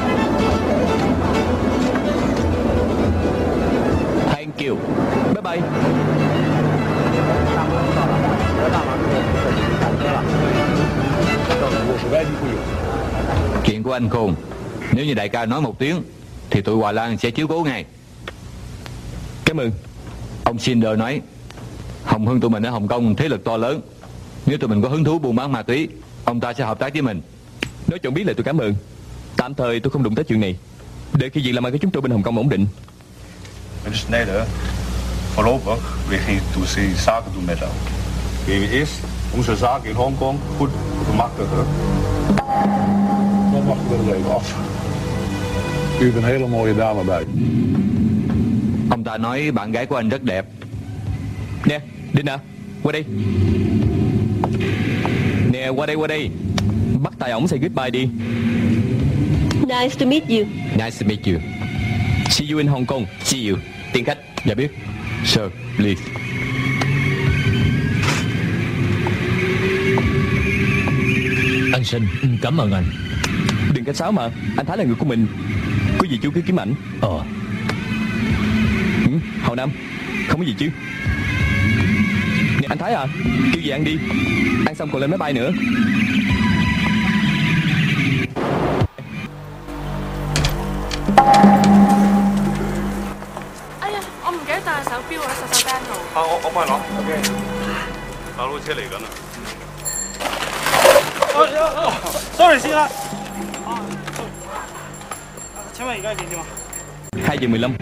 Thank you. Bye bye. Chuyện của anh khôn. Nếu như đại ca nói một tiếng thì tụi Hòa Lan sẽ chiếu cố ngay. Cảm ơn. Ông Schindler nói Hồng Hưng tụi mình ở Hồng Kông thế lực to lớn. Nếu tụi mình có hứng thú buôn bán ma túy, ông ta sẽ hợp tác với mình. Nói chọn biết là tôi cảm ơn. Tạm thời tôi không đụng tới chuyện này. Để khi việc làm ăn của chúng tôi bên Hồng Kông ổn định. Meneer Schneider, voorlopig weegt niet toe ze zaken doen met jou. Wie wie is onze zaken in Hongkong goed gemakkelijker. Dan wachten we er even af. U heeft een hele mooie dame bij. Ông ta nói bạn gái của anh rất đẹp. Nè, Đinh à, qua đây. Nè, qua đây, qua đây. Bắt tay ổng say goodbye đi. Nice to meet you. Nice to meet you. See you in Hong Kong. See you. Tiền khách. Dạ biết. Sir, please. Anh Sinh, cảm ơn anh. Đừng khách sáo mà, anh Thái là người của mình. Có gì chú cứ kiếm ảnh. Ờ. Ừ, Hậu Nam, không có gì chứ. Nè anh Thái à, kêu gì ăn đi. Ăn xong còn lên máy bay nữa. 哎呀，我唔記得帶手錶喺洗手間度。 啊，我我幫你攞。OK。打撈車嚟緊啦。Sorry 先啦。請問而家幾點啊？ Hai giờ mười lăm.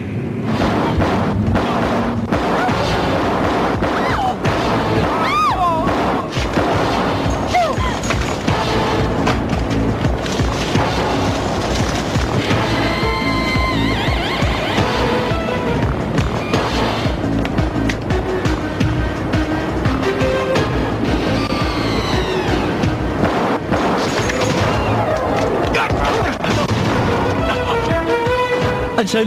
Anh Sinh.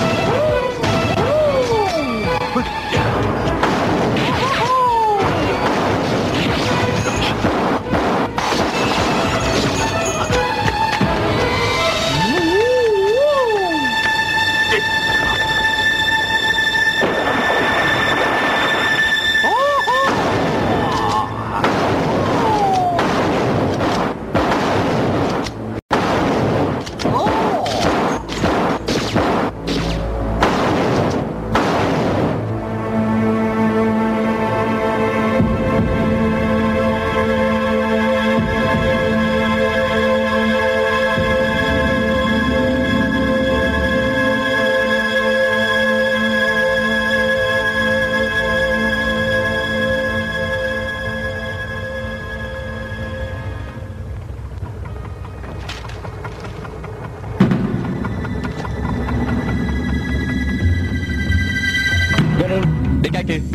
Để cái kia.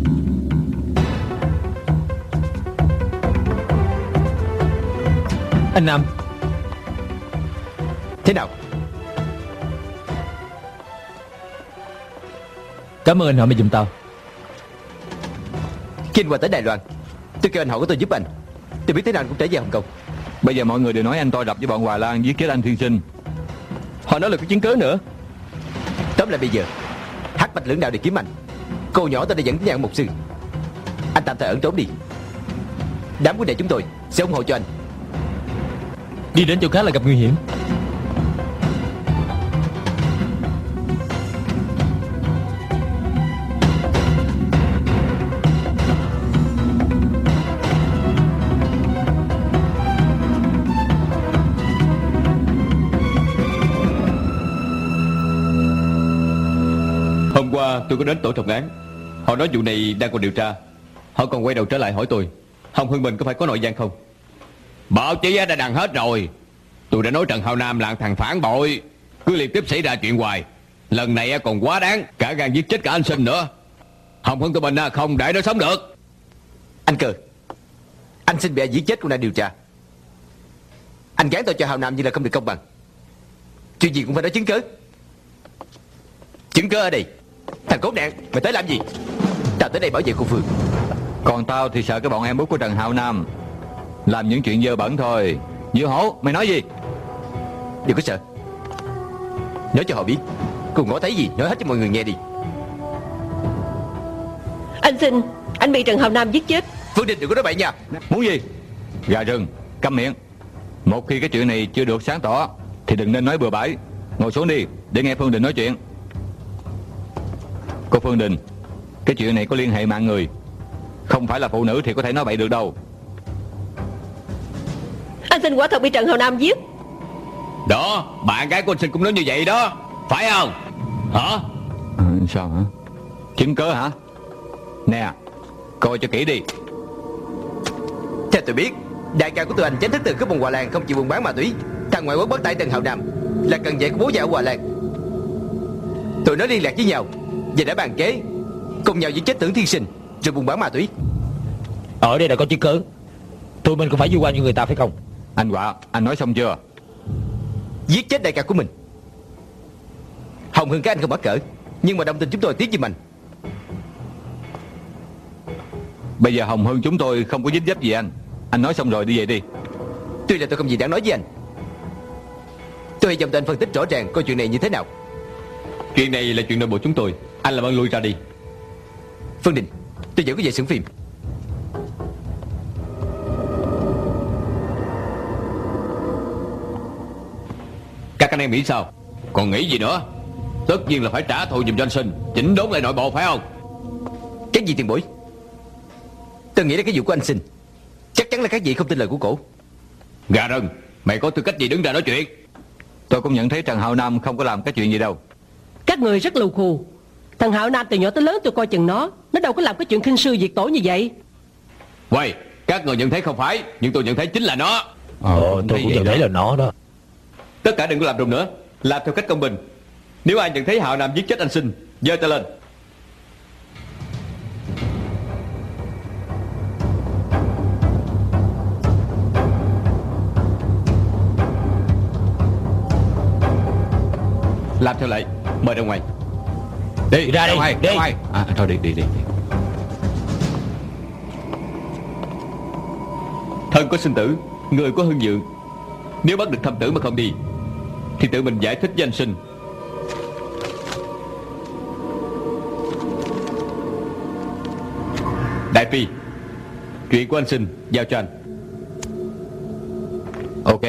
Anh Nam. Thế nào? Cảm ơn anh họ mới giùm tao. Khi anh qua tới Đài Loan, tôi kêu anh hỏi của tôi giúp anh. Tôi biết thế nào anh cũng trở về Hồng Kông. Bây giờ mọi người đều nói anh tôi đập với bọn Hòa Lan giết chết anh Thiên Sinh. Họ nói là có chứng cớ nữa. Tóm lại bây giờ Hắc Bạch Lưỡng Đạo để kiếm anh. Cô nhỏ tôi đã dẫn tới nhà mục sư. Anh tạm thời ẩn trốn đi. Đám huynh đệ chúng tôi sẽ ủng hộ cho anh. Đi đến chỗ khác là gặp nguy hiểm. Hôm qua tôi có đến tổ trọng án. Họ nói vụ này đang còn điều tra. Họ còn quay đầu trở lại hỏi tôi, Hồng Hưng Bình có phải có nội gian không? Báo chí đã đăng hết rồi. Tôi đã nói Trần Hạo Nam là thằng phản bội, cứ liên tiếp xảy ra chuyện hoài. Lần này còn quá đáng, cả gan giết chết cả anh Sinh nữa. Hồng Hưng tụi mình không để nó sống được. Anh Cờ, anh xin bị giết chết cũng đang điều tra. Anh gán tội cho Hạo Nam như là không được công bằng. Chuyện gì cũng phải nói chứng cớ. Chứng cớ ở đây. Thằng cốt nạn, mày tới làm gì? Tao tới đây bảo vệ cô Phương. Còn tao thì sợ cái bọn em út của Trần Hạo Nam làm những chuyện dơ bẩn thôi. Diệu Hổ, mày nói gì? Đừng có sợ. Nói cho họ biết. Cùng ngó thấy gì nói hết cho mọi người nghe đi. Anh Sinh, anh bị Trần Hạo Nam giết chết. Phương Đình đừng có nói bậy nha. Muốn gì? Gà rừng, câm miệng. Một khi cái chuyện này chưa được sáng tỏ thì đừng nên nói bừa bãi. Ngồi xuống đi để nghe Phương Đình nói chuyện. Cô Phương Đình, cái chuyện này có liên hệ mạng người. Không phải là phụ nữ thì có thể nói bậy được đâu. Anh Sinh quả thật bị Trần Hạo Nam giết. Đó, bạn gái của anh Sinh cũng nói như vậy đó. Phải không? Hả? À, sao hả? Chứng cớ hả? Nè, coi cho kỹ đi. Theo tôi biết, đại ca của tụi anh tránh thức từ cướp bông Hòa Lan không chịu buôn bán ma túy. Thằng ngoại quốc bắt tay Trần Hạo Nam là cần vậy của bố già ở Hòa Lan. Tụi nó liên lạc với nhau và đã bàn kế cùng nhau giết chết Tưởng Thiên Sinh rồi buôn bán ma túy. Ở đây đã có chứng cứ. Tụi mình cũng phải vu oan như người ta phải không? Anh Họa, anh nói xong chưa? Giết chết đại ca của mình. Hồng Hưng các anh không mắc cỡ, nhưng mà đồng tình chúng tôi tiếc giùm anh. Bây giờ Hồng Hưng chúng tôi không có dính dấp gì anh. Anh nói xong rồi đi về đi. Tuy là tôi không gì đáng nói với anh. Tôi hy vọng anh phân tích rõ ràng coi chuyện này như thế nào. Chuyện này là chuyện nội bộ chúng tôi. Anh làm ơn lui ra đi. Phương Đình, tôi vẫn có về xưởng phim. Các anh em nghĩ sao? Còn nghĩ gì nữa? Tất nhiên là phải trả thù giùm cho anh Sinh, chỉnh đốn lại nội bộ phải không? Cái gì tiền bối? Tôi nghĩ là cái vụ của anh Sinh chắc chắn là các vị không tin lời của cổ. Gà rừng, mày có tư cách gì đứng ra nói chuyện? Tôi cũng nhận thấy Trần Hạo Nam không có làm cái chuyện gì đâu. Các người rất lù khù. Thằng Hạo Nam từ nhỏ tới lớn tôi coi chừng nó, nó đâu có làm cái chuyện khinh sư diệt tổ như vậy. Quay, các người nhận thấy không phải, nhưng tôi nhận thấy chính là nó. Ờ, tôi cũng nhận thấy là nó đó. Tất cả đừng có làm rùng nữa, làm theo cách công bình. Nếu ai nhận thấy Hạo Nam giết chết anh Sinh, giơ tay lên. Làm theo lệ, mời ra ngoài. Đi, ra đi, ngoài, đi. ngoài. À, thôi đi, đi, đi, đi. Thân có sinh tử, người có hưng dự. Nếu bắt được thâm tử mà không đi, thì tự mình giải thích với anh Sinh. Đại Phi, chuyện của anh Sinh giao cho anh. Ok.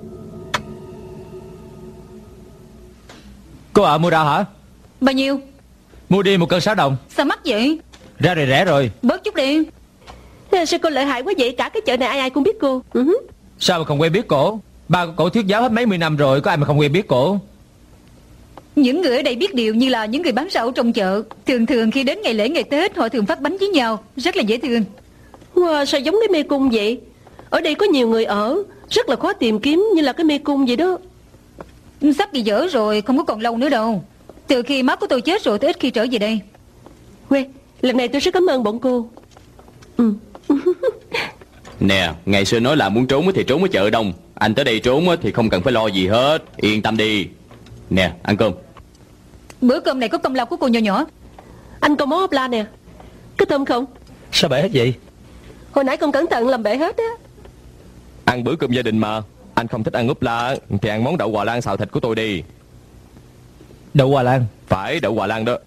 Cô ạ, mua rau hả? Bao nhiêu? Mua đi một cân sáu đồng. Sao mắc vậy? Ra này rẻ rồi. Bớt chút đi. Sao cô lợi hại quá vậy? Cả cái chợ này ai ai cũng biết cô. uh-huh. Sao mà không quen biết cổ? Ba của cổ thuyết giáo hết mấy mươi năm rồi, có ai mà không quen biết cổ? Những người ở đây biết điều như là những người bán rau trong chợ. Thường thường khi đến ngày lễ ngày Tết, họ thường phát bánh với nhau, rất là dễ thương. Wow, sao giống cái mê cung vậy? Ở đây có nhiều người ở, rất là khó tìm kiếm, như là cái mê cung vậy đó. Sắp bị dở rồi, không có còn lâu nữa đâu. Từ khi má của tôi chết rồi, tôi ít khi trở về đây. Quê, lần này tôi rất cảm ơn bọn cô. Ừ. Nè, ngày xưa nói là muốn trốn thì trốn ở chợ đông. Anh tới đây trốn thì không cần phải lo gì hết. Yên tâm đi. Nè, ăn cơm. Bữa cơm này có công lao của cô nhỏ nhỏ. Anh có món ốp la nè. Có thơm không? Sao bể hết vậy? Hồi nãy con cẩn thận làm bể hết á. Ăn bữa cơm gia đình mà. Anh không thích ăn úp la thì ăn món đậu Hòa Lan xào thịt của tôi đi. Đậu Hòa Lan? Phải, đậu Hòa Lan đó.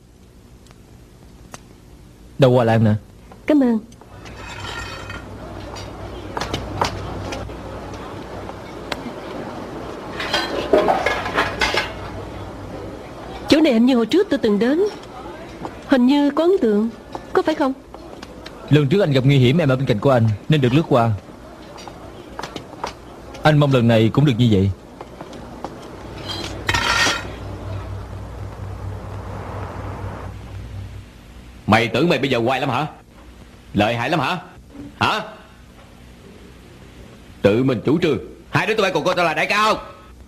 Đậu Hòa Lan nè. Cảm ơn. Chỗ này hình như hồi trước tôi từng đến. Hình như có ấn tượng. Có phải không? Lần trước anh gặp nguy hiểm em ở bên cạnh của anh, nên được lướt qua. Anh mong lần này cũng được như vậy. Mày tưởng mày bây giờ hoài lắm hả? Lợi hại lắm hả? Hả? Tự mình chủ trương. Hai đứa tụi bay còn coi tao là đại ca không?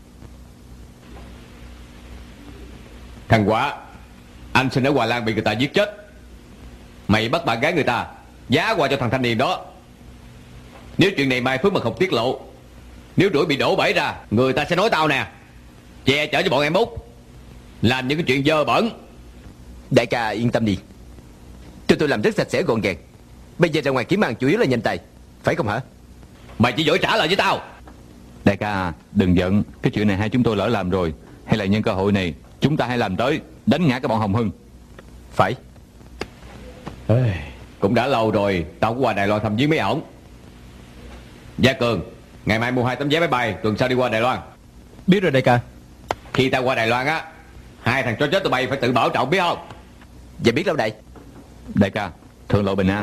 Thằng Quả, anh Sinh ở Hòa Lan bị người ta giết chết. Mày bắt bạn gái người ta, giá qua cho thằng thanh niên đó. Nếu chuyện này mai phước mà không tiết lộ, nếu rủi bị đổ bể ra, người ta sẽ nói tao nè. Che chở cho bọn em Út, làm những cái chuyện dơ bẩn. Đại ca yên tâm đi, tụi tôi làm rất sạch sẽ gọn gàng. Bây giờ ra ngoài kiếm ăn chủ yếu là nhanh tay, phải không hả? Mày chỉ giỏi trả lời với tao. Đại ca đừng giận, cái chuyện này hai chúng tôi lỡ làm rồi. Hay là nhân cơ hội này chúng ta hãy làm tới, đánh ngã cái bọn Hồng Hưng. Phải. Ê, cũng đã lâu rồi tao cũng qua Đài Loan thăm viếng mấy ổng. Gia Cường, ngày mai mua hai tấm vé máy bay, tuần sau đi qua Đài Loan. Biết rồi đại ca. Khi tao qua Đài Loan á, hai thằng chó chết tụi bay phải tự bảo trọng biết không? Dạ biết đâu đây. Đại ca, thượng lộ bình an.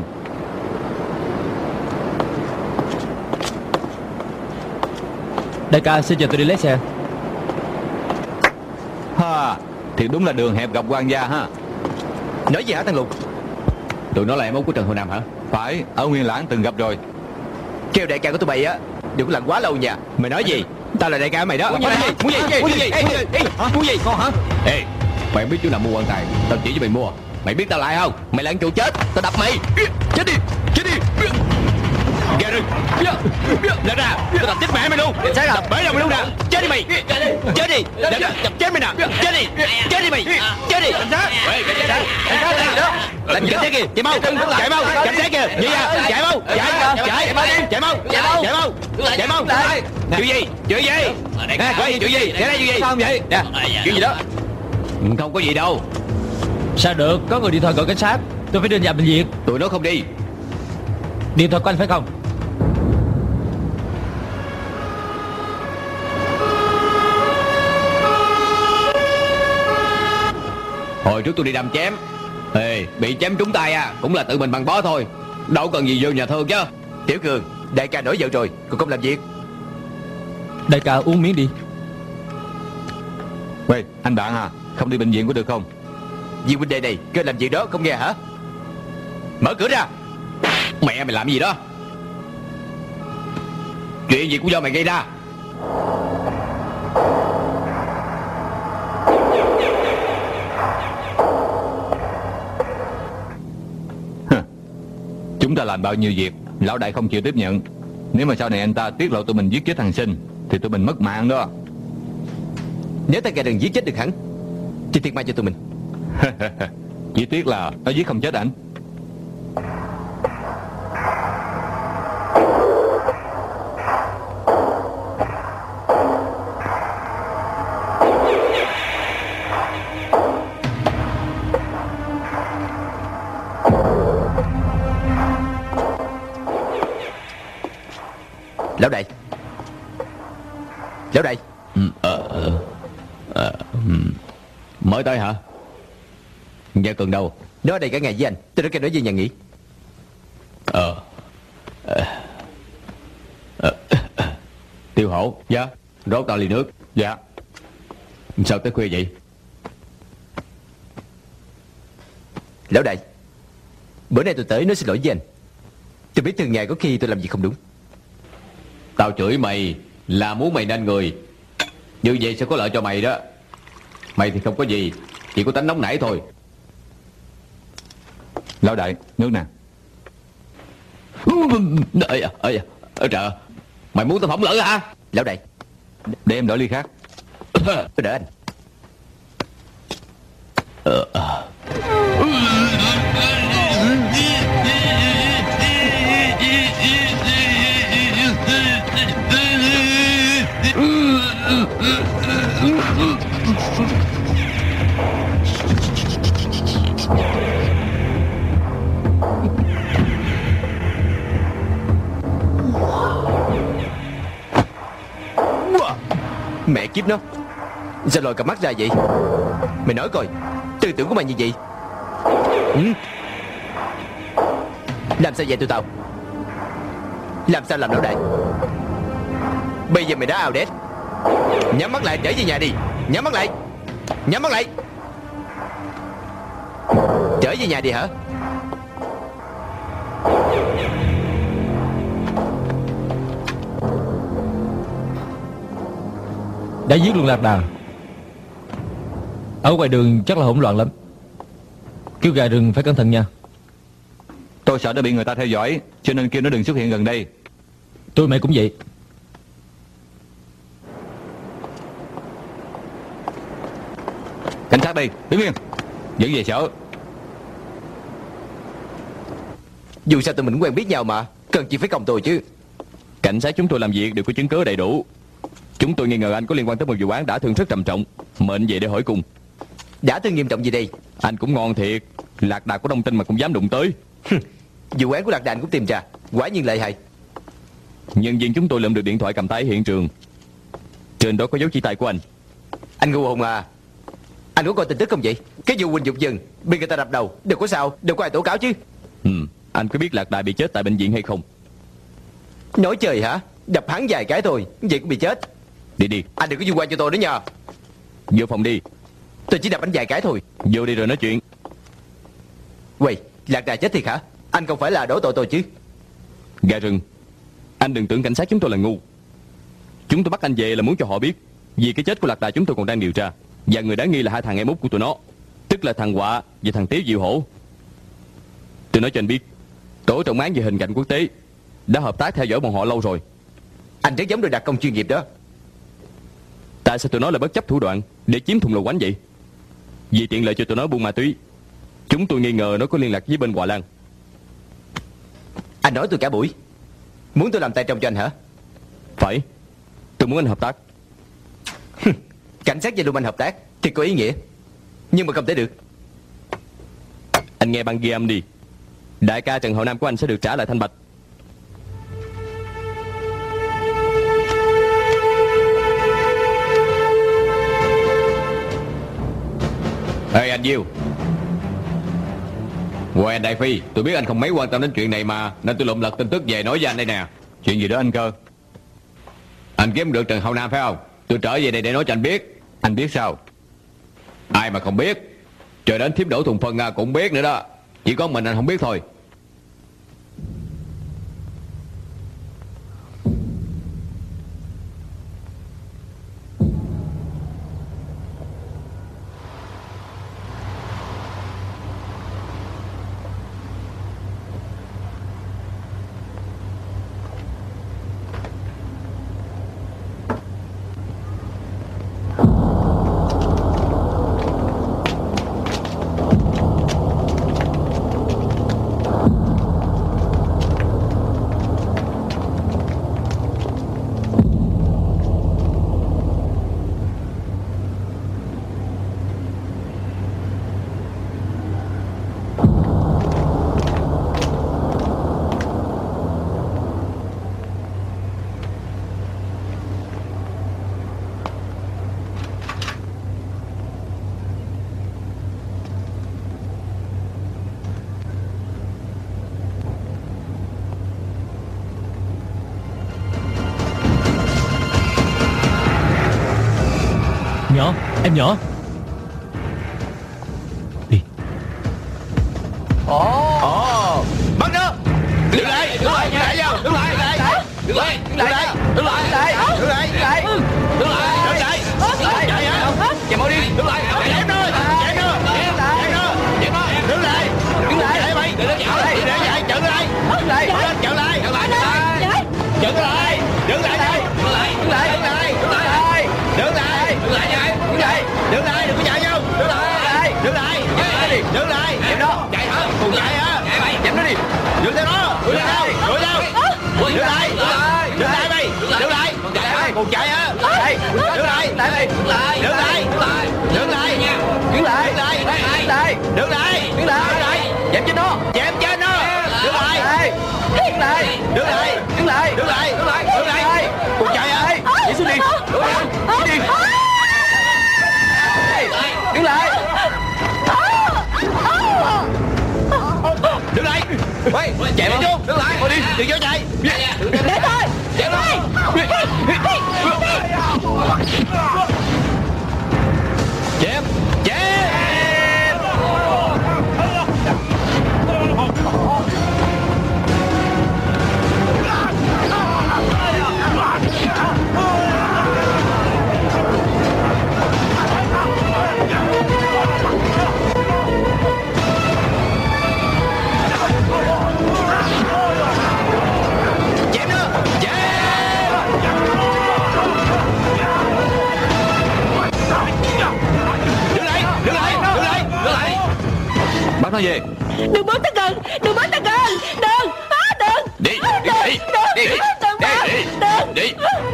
Đại ca xin chờ tôi đi lấy xe. Ha, thì đúng là đường hẹp gặp quan gia ha. Nói gì hả thằng Lục? Tụi nó là em út của Trần Hồ Nam hả? Phải, ở Nguyên Lãng từng gặp rồi. Kêu đại ca của tụi bay á đừng có lặn quá lâu nha. Mày nói gì? Tao là đại ca mày đó. Muốn gì? Muốn gì? Muốn gì? Muốn gì? Con hả? Ê, mày biết chỗ nào mua quan tài, tao chỉ cho mày mua. Mày biết tao lại không? Mày là ăn chuột chết, tao đập mày. Chết đi, chết đi. Gà rừng, lật ra, tao đập chết mẹ mày luôn. Đập bể đầu mày luôn nè. Chết đi mày, chết đi, đập chết mày nè. Chết đi, chết đi mày. Cảnh sát kìa, chạy mau, chạy mau, cảnh sát kìa, vậy à, chạy mau, chạy, chạy, chạy mau, chạy mau, chạy mau. Chuyện gì, chuyện gì? Nè, có gì, chuyện gì? Để đây chuyện gì? Sao không vậy? Nè, chuyện gì đó? Không có gì đâu. Sao được, có người điện thoại gọi cảnh sát. Tôi phải đưa vào bệnh viện. Tụi nó không đi. Điện thoại của anh phải không? Hồi trước tôi đi đâm chém. Ê, bị chém trúng tay à, cũng là tự mình bằng bó thôi. Đâu cần gì vô nhà thương chứ. Tiểu Cường, đại ca nổi giận rồi, còn không làm việc. Đại ca uống miếng đi. 喂, anh bạn à, không đi bệnh viện có được không? Vì huynh đệ này, kêu làm việc đó, không nghe hả? Mở cửa ra. Mẹ mày làm gì đó? Chuyện gì cũng do mày gây ra. Chúng ta làm bao nhiêu việc, lão đại không chịu tiếp nhận. Nếu mà sau này anh ta tiết lộ tụi mình giết chết thằng Sinh thì tụi mình mất mạng đó. Nếu ta gà đừng giết chết được hắn thì thiệt mai cho tụi mình. Chỉ tiếc là nó giết không chết ảnh. Lão đại, lão đại. Ừ, ờ, ờ, ờ, ừ. Mới tới hả? Gia Cường đâu? Nó ở đây cả ngày với anh. Tôi đã kêu nó về nhà nghỉ. Ờ, ờ, ờ. Tiêu Hổ. Dạ. Rót tao ly nước. Dạ. Sao tới khuya vậy? Lão đại, bữa nay tôi tới nói xin lỗi với anh. Tôi biết thường ngày có khi tôi làm gì không đúng. Tao chửi mày là muốn mày nên người. Như vậy sẽ có lợi cho mày đó. Mày thì không có gì, chỉ có tánh nóng nảy thôi. Lão đại, nước nè. Ơi à, ơi à, trời. Mày muốn tao phỏng lỡ hả? Lão đại, để em đổi ly khác. tôi đợi anh. Ờ, à. Mẹ kiếp nó, sao lòi cặp mắt ra vậy? Mày nói coi, tư tưởng của mày như vậy? Ừ? Làm sao vậy tụi tao? Làm sao làm lão đại? Bây giờ mày đã ao đét. Nhắm mắt lại, trở về nhà đi. Nhắm mắt lại. Nhắm mắt lại. Trở về nhà đi hả? Đã giết luôn Lạc Đà. Ở ngoài đường chắc là hỗn loạn lắm. Kêu gà rừng phải cẩn thận nha. Tôi sợ đã bị người ta theo dõi, cho nên kêu nó đừng xuất hiện gần đây. Tôi mày cũng vậy. Cảnh sát đi, đứng yên. Dẫn về sở. Dù sao tụi mình cũng quen biết nhau mà, cần chi phải còng tôi chứ. Cảnh sát chúng tôi làm việc đều có chứng cứ đầy đủ. Chúng tôi nghi ngờ anh có liên quan tới một vụ án đã thương rất trầm trọng. Mệnh về để hỏi cùng. Đã thương nghiêm trọng gì đây? Anh cũng ngon thiệt. Lạc Đà có đông tin mà cũng dám đụng tới. Vụ án của Lạc Đà anh cũng tìm ra, quả nhiên lợi hại. Nhân viên chúng tôi lượm được điện thoại cầm tay hiện trường. Trên đó có dấu chỉ tay của anh. Anh ngu hồn à? Anh có coi tin tức không vậy? Cái vụ Quỳnh Dục Dừng bị người ta đập đầu, đâu có sao, đâu có ai tố cáo chứ. Ừ, anh có biết Lạc Đà bị chết tại bệnh viện hay không? Nói trời hả? Đập hắn vài cái thôi, vậy cũng bị chết. Đi đi. Anh đừng có liên quan cho tôi nữa nha. Vô phòng đi. Tôi chỉ đập anh vài cái thôi. Vô đi rồi nói chuyện. Quầy, Lạc Đà chết thiệt hả? Anh không phải là đổ tội tôi chứ? Gà rừng, anh đừng tưởng cảnh sát chúng tôi là ngu. Chúng tôi bắt anh về là muốn cho họ biết vì cái chết của Lạc Đà chúng tôi còn đang điều tra. Và người đáng nghi là hai thằng em út của tụi nó, tức là thằng Họa và thằng Tiếu Diệu Hổ. Tôi nói cho anh biết, tổ trọng án về hình cảnh quốc tế đã hợp tác theo dõi bọn họ lâu rồi. Anh rất giống đội đặc công chuyên nghiệp đó. Tại sao tụi nó lại bất chấp thủ đoạn để chiếm thùng lầu quánh vậy? Vì tiện lợi cho tụi nó buôn ma túy. Chúng tôi nghi ngờ nó có liên lạc với bên Hòa Lan. Anh nói tôi cả buổi, muốn tôi làm tay trong cho anh hả? Phải. Tôi muốn anh hợp tác. Cảnh sát và Lưu Anh hợp tác thì có ý nghĩa, nhưng mà không thể được. Anh nghe băng ghi âm đi. Đại ca Trần Hậu Nam của anh sẽ được trả lại thanh bạch. Ê anh Diêu, Quen Đại Phi, tôi biết anh không mấy quan tâm đến chuyện này mà, nên tôi lụm lật tin tức về nói với anh đây nè. Chuyện gì đó anh Cơ? Anh kiếm được Trần Hậu Nam phải không? Tôi trở về đây để nói cho anh biết. Anh biết sao? Ai mà không biết. Trời đến thiếp đổ thùng phân cũng biết nữa đó. Chỉ có mình anh không biết thôi. Nhỏ, em nhỏ. Đi. Ồ, ồ, bắt nó. Đứng lại, đứng lại, đứng lại nhau, đứng lại, đứng lại, đứng lại, đứng lại, đứng lại, đứng lại, đứng lại, đứng lại, đứng lại, đứng lại, chạy hả? Chạy mau đi, đứng lại, chém nó, chém nó, chém nó, chém nó, đứng lại, đứng lại, để mày, để chạy, để chạy, chặn lại, đứng lại, chặn lại, chặn lại, chặn lại, đứng lại đây, đứng lại, đứng lại, đứng lại, đứng lại, đứng lại, đứng lại, đứng lại, đứng lại, đừng có chạy nhau, đứng lại, đứng lại, đứng lại, chém nó, chạy hả? Cùng chạy hả? Chém nó đi, đứng theo nó, đứng theo, đuổi theo, đứng lại, đứng lại, đứng lại mày, đứng lại, cùng chạy hả? Đây, đứng lại, lại mày, đứng lại, đứng lại, đứng lại, đứng lại, đứng lại, đứng lại, đứng lại, đứng lại, chém trên nó, chém trên nó, đứng lại, đứng lại, đứng lại, đứng lại, đứng lại, đứng lại, đứng lại, cùng chạy hả? Đi xuống đi, đi đi, đứng lại. Đứng lại. Quay, chạy mau xuống, đứng lại. Thôi đi, đừng cho chạy. Để thôi. Chạy thôi. Chém, chém. Bắt nó về. Đừng bước tới gần, đừng bước tới gần, đừng, á, đừng. Đi, đi, đi, đi, đi, đi, đừng, đi.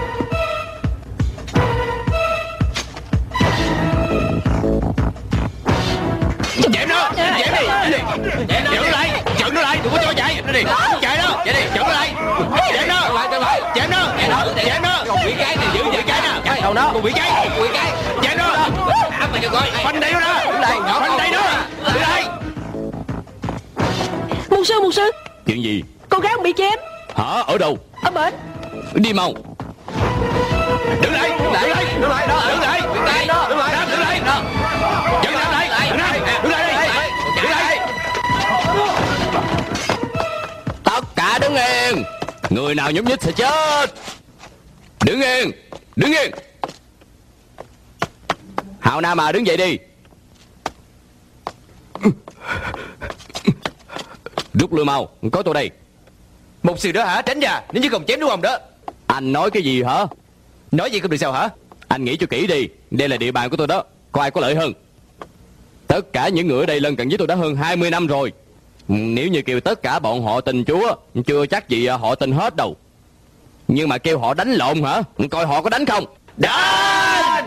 Chém nó, chém đi, chém nó lại, chặn nó lại, đừng có cho chạy, nó đi, chạy nó, chạy đi, chặn nó lại, chém nó, chém nó, chém nó, còn bị cái này giữ giữ cái nè, đầu nó, còn bị cái, bị cái, chém nó, phanh đây nó, phanh đây nó, đi đây. Mục sư, mục sư. Chuyện gì? Con gái ông bị chém. Hả? Ở đâu? Ở bển. Đi mau. Đứng lại, đứng lại, đứng lại, đứng lại, đứng lại, đứng lại, đứng lại, đứng lại, đứng lại, đứng lại, đứng lại. Tất cả đứng yên. Người nào nhúc nhích sẽ chết. Đứng yên, đứng yên. Hào Nam à, đứng dậy đi. Rút lui mau, có tôi đây. Một sự đó hả? Tránh ra, nếu như không chém đúng không đó. Anh nói cái gì hả? Nói gì không được sao hả? Anh nghĩ cho kỹ đi. Đây là địa bàn của tôi đó. Có ai có lợi hơn? Tất cả những người ở đây lân cận với tôi đã hơn hai mươi năm rồi. Nếu như kêu tất cả bọn họ tin Chúa, chưa chắc gì họ tin hết đâu. Nhưng mà kêu họ đánh lộn hả? Coi họ có đánh không? Đánh!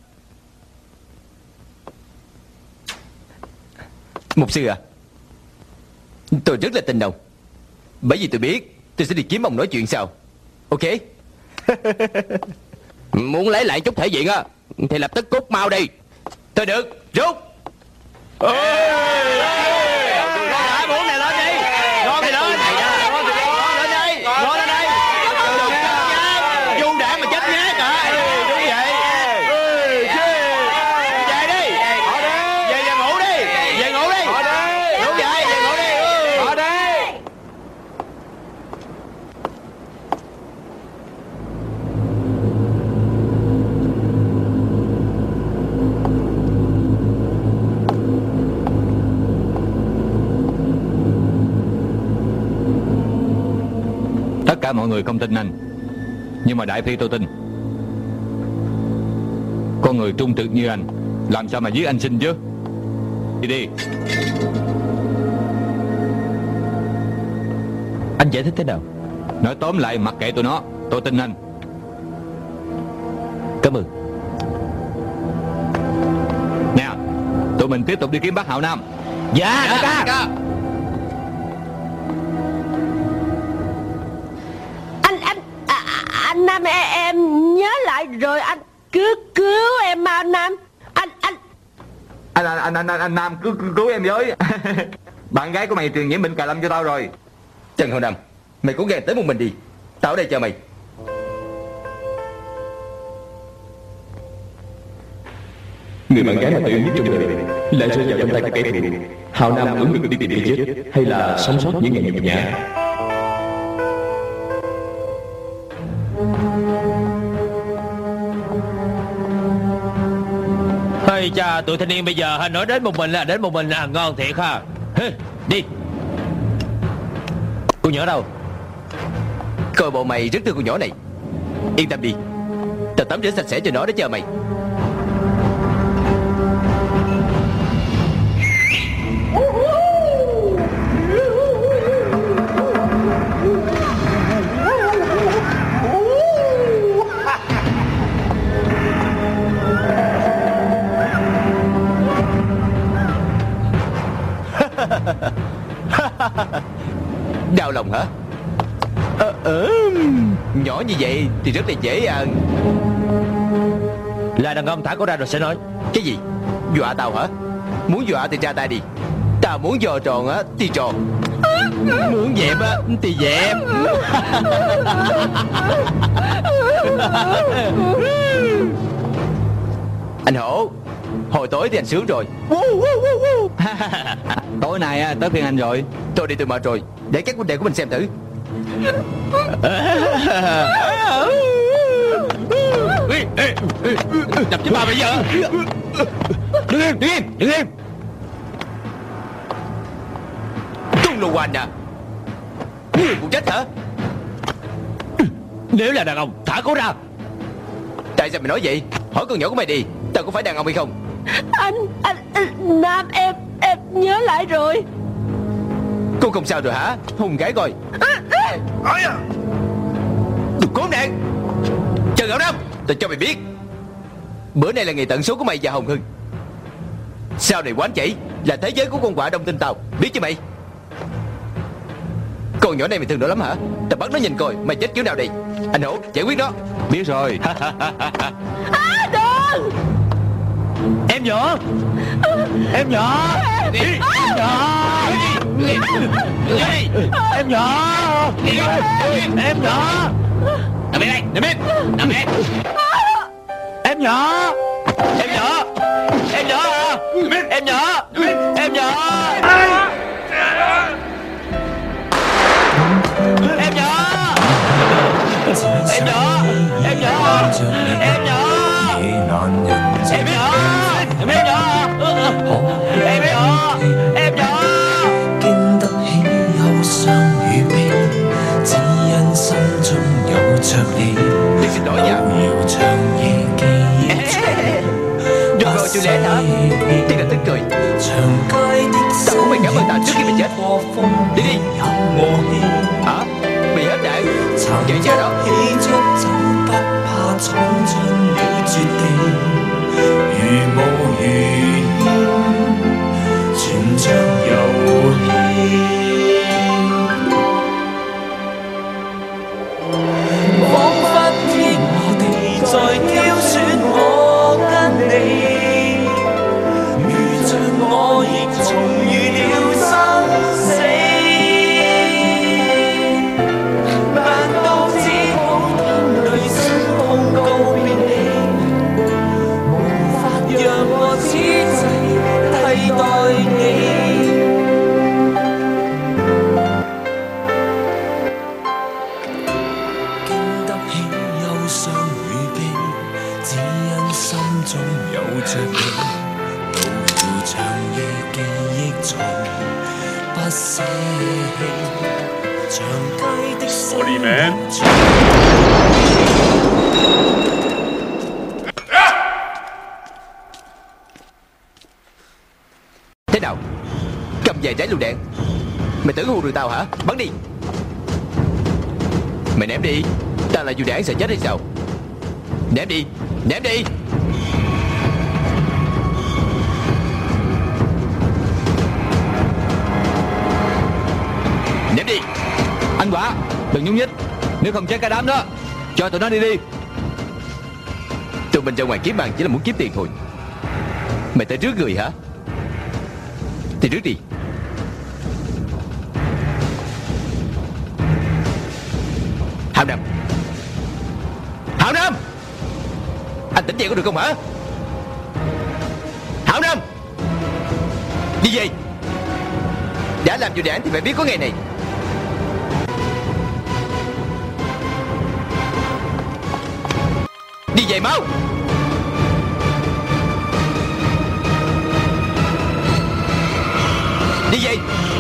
Mục sư à, tôi rất là tin ông. Bởi vì tôi biết tôi sẽ đi kiếm ông nói chuyện sau. Ok? Muốn lấy lại chút thể diện á thì lập tức cút mau đi. Thôi được, rút. Ê, ê, ê, ê, muốn này lên đi. Ngon thì lên. Ngon thì lên đây. Ngon lên đây. Du đạn mà chết nhát hả? Đúng vậy. Về đi. Về nhà ngủ đi. Về ngủ đi. Đúng vậy, về ngủ đi. Ở đây. Tất cả mọi người không tin anh, nhưng mà đại phi tôi tin. Con người trung thực như anh làm sao mà giết anh Sinh chứ? Đi đi. Anh giải thích thế nào? Nói tóm lại, mặc kệ tụi nó, tôi tin anh. Cảm ơn. Nè, tụi mình tiếp tục đi kiếm bác Hạo Nam. Dạ, đại ca, ca. Anh anh à, anh Nam em, em nhớ lại rồi, anh cứ cứu em mà anh Nam. Anh anh Anh anh anh anh, anh, anh Nam cứu cứu em với. Bạn gái của mày truyền nhiễm bệnh cà lâm cho tao rồi. Trần Hậu Nam, mày cố gắng tới một mình đi. Tao ở đây chờ mày. Người bạn gái mà tôi yêu nhất trong đời lại rơi vào trong tay của kẻ thù. Hạo Nam ứng ngực đi tìm cái chết, hay là sống sót những ngày nhục nhã? Hey cha, tụi thanh niên bây giờ nói đến một mình là đến một mình là ngon thiệt ha. Hey, đi. Cô nhỏ đâu? Coi bộ mày rất thương con nhỏ này. Yên tâm đi, tao tắm rửa sạch sẽ cho nó để chờ mày. Đau lòng hả? Ờ, ờ, nhỏ như vậy thì rất là dễ à. Là đàn ông thả cô ra rồi sẽ nói. Cái gì? Dọa tao hả? Muốn dọa thì ra tay đi. Tao muốn giò tròn á thì tròn, muốn dẹp á thì dẹp. Anh Hổ, hồi tối thì anh sướng rồi. Tối nay á, tới phiên anh rồi. Tôi đi tôi mệt rồi, để các huynh đệ của mình xem thử. Đập với ba bây giờ. Đứng im, đứng im, đứng im. Trung Lô Hoành à, ngươi cũng chết hả? Nếu là đàn ông thả cô ra. Tại sao mày nói vậy? Hỏi con nhỏ của mày đi, tao có phải đàn ông hay không? anh anh, anh Nam em em nhớ lại rồi. Cô không sao rồi hả? Hùng gái coi. Đừng cố nạn. Trần Hậu Nam, tao cho mày biết, bữa nay là ngày tận số của mày và Hồng Hưng. Sau này quán chỉ là thế giới của con quạ đông tinh tao, biết chứ mày? Con nhỏ này mày thương nó lắm hả? Tao bắt nó nhìn coi mày chết kiểu nào đi. Anh Hổ giải quyết nó. Biết rồi. À, đừng. Em nhỏ. Em nhỏ. Đi. Em nhỏ. Đi. Em nhỏ. Em nhỏ. Nằm bên đây. Nằm bên. Nằm bên. Em nhỏ. Em nhỏ. Em nhỏ. Em nhỏ. Em nhỏ. Em nhỏ. Em nhỏ. Em nhỏ. Em nhỏ. Em nhỏ. Em nhỏ. Em nhỏ. Em nhỏ. 經得起憂傷與悲，只因心中有着你。 Đi xin lỗi nha. 遙長夜記憶中， chịu lẽ hả? Thì là tức cười. Tao cũng phải cảm ơn tao trước khi mày chết. Đi đi. Hả? Mày hết đạn. Chạy chờ đó. Sorry, man. Thế nào? Cầm vài trái lựu đạn. Mày tưởng hù được tao hả? Bắn đi. Mày ném đi. Tao là dù đạn sợ chết hay sao? Ném đi. Ném đi. Ném đi. Anh Quả, đừng nhúc nhích. Nếu không chết cả đám đó. Cho tụi nó đi đi. Tụi mình ra ngoài kiếm bằng chỉ là muốn kiếm tiền thôi. Mày tới rước người hả? Thì rước đi. Hào Nam. Hào Nam. Anh tỉnh dậy có được không hả? Hào Nam. Đi về. Đã làm dù đảng thì phải biết có ngày này. Đi về mau. Đi về.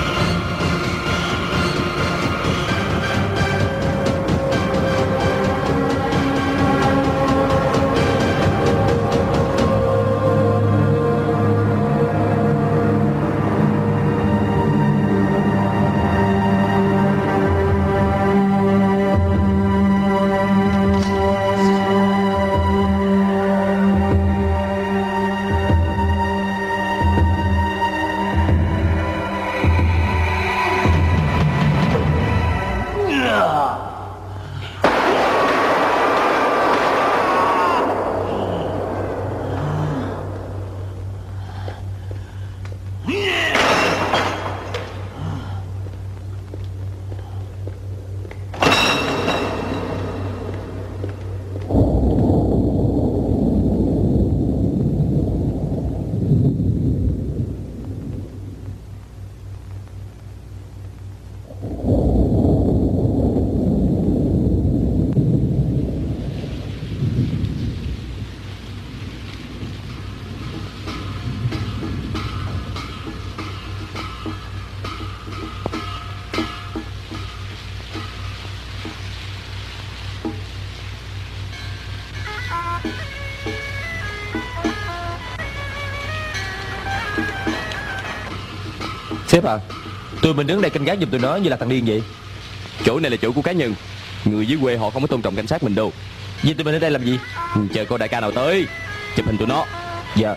Sếp à, tụi mình đứng đây canh gác giùm tụi nó như là thằng điên vậy. Chỗ này là chỗ của cá nhân. Người dưới quê họ không có tôn trọng cảnh sát mình đâu. Vì tụi mình ở đây làm gì? Chờ coi đại ca nào tới chụp hình tụi nó. Dạ.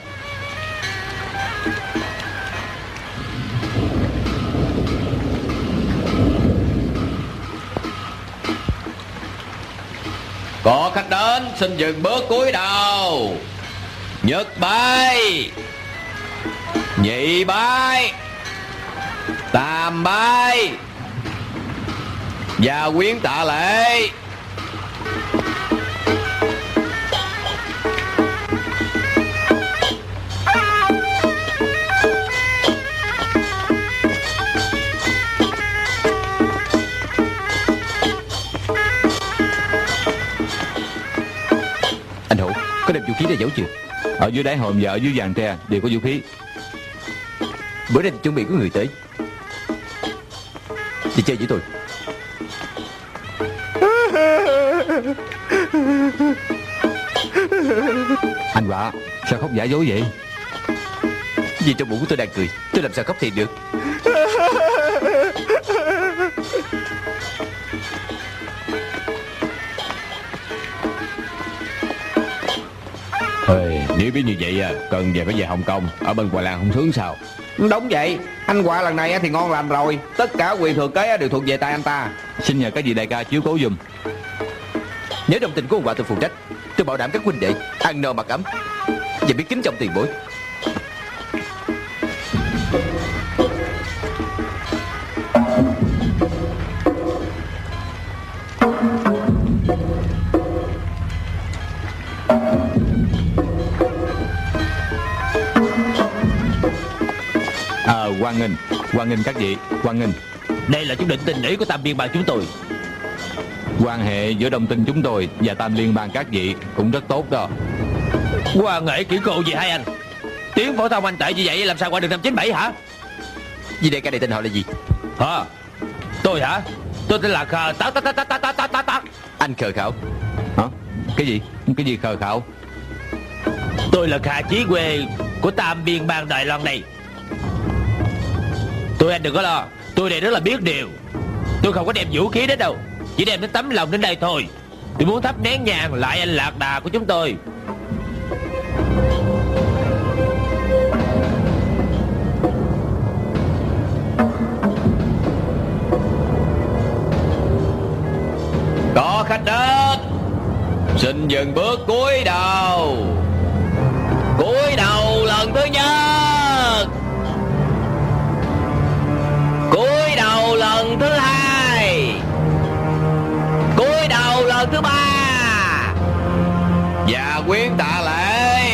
Có khách đến, xin dừng bước cúi đầu. Nhất bái, nhị bái, tam bái và quyến tạ lễ. Anh Hữu, có đem vũ khí ra giấu chưa? Ở dưới đáy hòm và ở dưới giàn tre đều có vũ khí. Bữa nay chuẩn bị có người tới. Đi chơi với tôi. Anh Quả, sao khóc giả dối vậy? Vì trong bụng của tôi đang cười, tôi làm sao khóc thì được. Ê, nếu biết như vậy à, cần về phải về Hồng Kông. Ở bên Hoài Lan không sướng sao? Đúng vậy, anh Hòa lần này thì ngon lành rồi. Tất cả quyền thừa kế đều thuộc về tay anh ta. Xin nhờ các vị đại ca chiếu cố giùm. Nếu đồng tình của ông Hòa tôi phụ trách, tôi bảo đảm các huynh đệ ăn no mặc ấm và biết kính trọng tiền bối. À, hoan nghênh, hoan nghênh các vị, hoan nghênh. Đây là chút định tình nỉ của Tam Biên Bang chúng tôi. Quan hệ giữa Đông Tinh chúng tôi và Tam Liên Bang các vị cũng rất tốt đó. Quan hệ kỹ cô gì hai anh? Tiếng phổ thông anh tệ như vậy làm sao qua được năm chín bảy hả? Vì đây cả này tên họ là gì? Hả? Tôi hả? Tôi tên là Khờ Tát Tát Tát Tát Tát Tát Tát Tát. Anh Khờ Khảo. Hả? Cái gì? Cái gì Khờ Khảo? Tôi là Khà Chí Quê của Tam Biên Bang Đài Loan này. Tôi anh đừng có lo, tôi này rất là biết điều. Tôi không có đem vũ khí đến đâu, chỉ đem đến tấm lòng đến đây thôi. Tôi muốn thắp nén nhang lại anh Lạc Đà của chúng tôi. Có khách đến, xin dừng bước cúi đầu. Cúi đầu lần thứ nhất, cúi đầu lần thứ hai, cúi đầu lần thứ ba, và quyến tạ lễ.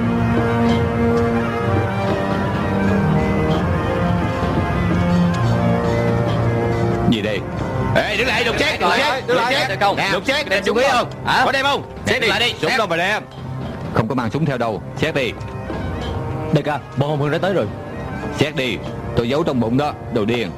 Gì đây? Ê, đứng lại, đục chết, đục chết, đục chết, đục chết, đem súng khí không? Có đem không? Xét đi, lại đi, súng đâu mà đem. Không có mang súng theo đâu, xét đi. Đại ca, bọn Hồng Hưng đã tới rồi. Xét đi, tôi giấu trong bụng đó, đồ điên.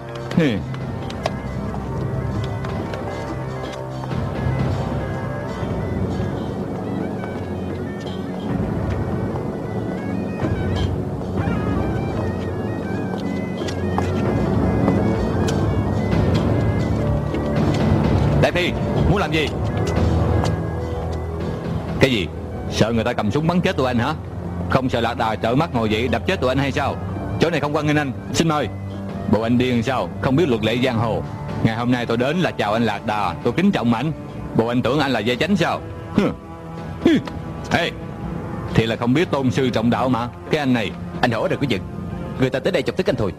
Đại Phi, muốn làm gì? Cái gì? Sợ người ta cầm súng bắn chết tụi anh hả? Không sợ Lạc Đà trợ mắt ngồi dậy đập chết tụi anh hay sao? Chỗ này không quan nghênh anh, xin mời. Bộ anh điên sao? Không biết luật lệ giang hồ. Ngày hôm nay tôi đến là chào anh Lạc Đà, tôi kính trọng anh. Bộ anh tưởng anh là dây chánh sao? Ê, thì là không biết tôn sư trọng đạo mà. Cái anh này, anh hỏi rồi có giận. Người ta tới đây chọc tức anh thôi.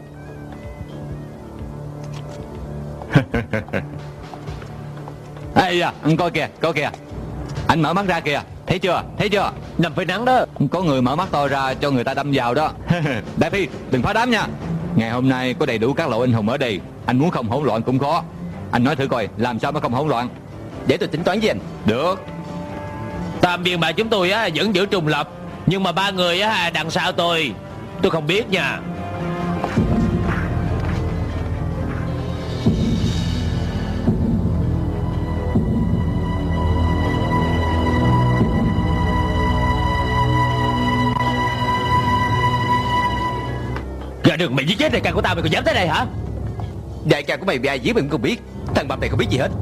Ê da, anh coi kìa, coi kìa. Anh mở mắt ra kìa, thấy chưa, thấy chưa? Nằm phơi nắng đó. Có người mở mắt to ra cho người ta đâm vào đó. Đại Phi, đừng phá đám nha. Ngày hôm nay có đầy đủ các lộ anh hùng ở đây, anh muốn không hỗn loạn cũng khó. Anh nói thử coi, làm sao mới không hỗn loạn? Để tôi tính toán với anh. Được. Tam Biên Bang chúng tôi á vẫn giữ trùng lập, nhưng mà ba người á đằng sau tôi, tôi không biết nha. Gà đừng, mày giết chết đại ca của tao, mày còn dám tới đây hả? Đại ca của mày bị ai giết mày cũng không biết. Thằng bập này không biết gì hết.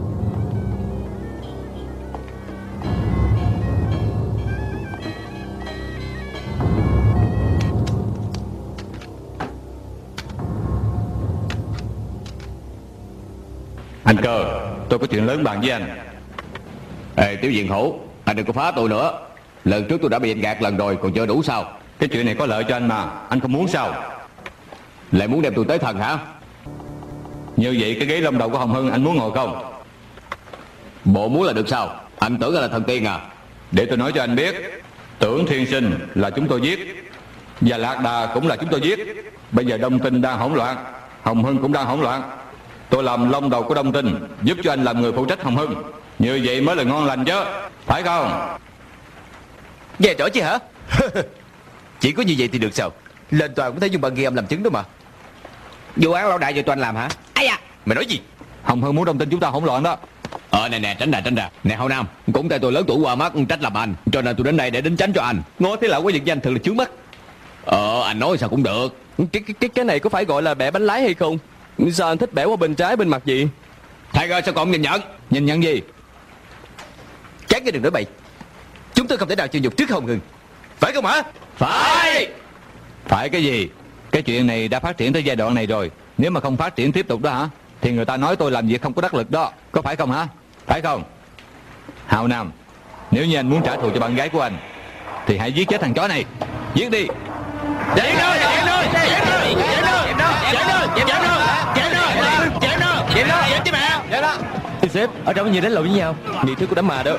Anh Cơ, tôi có chuyện lớn bàn với anh. Ê, Tiểu Diện Hổ, anh đừng có phá tôi nữa. Lần trước tôi đã bị anh gạt lần rồi, còn chưa đủ sao? Cái chuyện này có lợi cho anh mà, anh không muốn sao? Lại muốn đem tôi tới thần hả? Như vậy cái ghế lông đầu của Hồng Hưng anh muốn ngồi không? Bộ muốn là được sao? Anh tưởng là thần tiên à? Để tôi nói cho anh biết, Tưởng Thiên Sinh là chúng tôi giết, và Lạc Đà cũng là chúng tôi giết. Bây giờ Đông Tinh đang hỗn loạn, Hồng Hưng cũng đang hỗn loạn. Tôi làm lông đầu của Đông Tinh, giúp cho anh làm người phụ trách Hồng Hưng. Như vậy mới là ngon lành chứ, phải không? Nghe rõ chứ hả? Chỉ có như vậy thì được sao? Lên tòa cũng thấy dùng bằng ghi âm làm chứng đó mà. Vụ án lão đại do tôi anh làm hả? Ai à? Mày nói gì? Hồng Hưng muốn Đông Tinh chúng ta hỗn loạn đó. Ờ nè nè, tránh ra tránh ra. Nè Hậu Nam, cũng tại tôi lớn tuổi qua mắt trách làm anh, cho nên tôi đến đây để đính tránh cho anh. Ngó thấy lão quá giật danh thật là chướng mắt. Ờ anh nói sao cũng được. Cái cái cái, cái này có phải gọi là bẻ bánh lái hay không? Sao anh thích bẻ qua bên trái bên mặt gì? Tiger sao còn nhìn nhận? Nhìn nhận gì? Các ngươi đừng nói bậy. Chúng tôi không thể nào chịu nhục trước Hồng Hưng, phải không hả? Phải. Phải cái gì? Cái chuyện này đã phát triển tới giai đoạn này rồi. Nếu mà không phát triển tiếp tục đó hả, thì người ta nói tôi làm việc không có đắc lực đó. Có phải không hả? Phải không? Hào Nam, nếu như anh muốn trả thù cho bạn gái của anh thì hãy giết chết thằng chó này. Giết đi. Giết nó, giết nó, giết nó, giết nó, giết nó, giết nó, giết nó, giết nó, giết nó, giết nó, giết nó, giết chứ mẹ. Giết nó. Thì sếp, ở trong cái gì đánh lộn với nhau? Nghị thức của đám mà đó.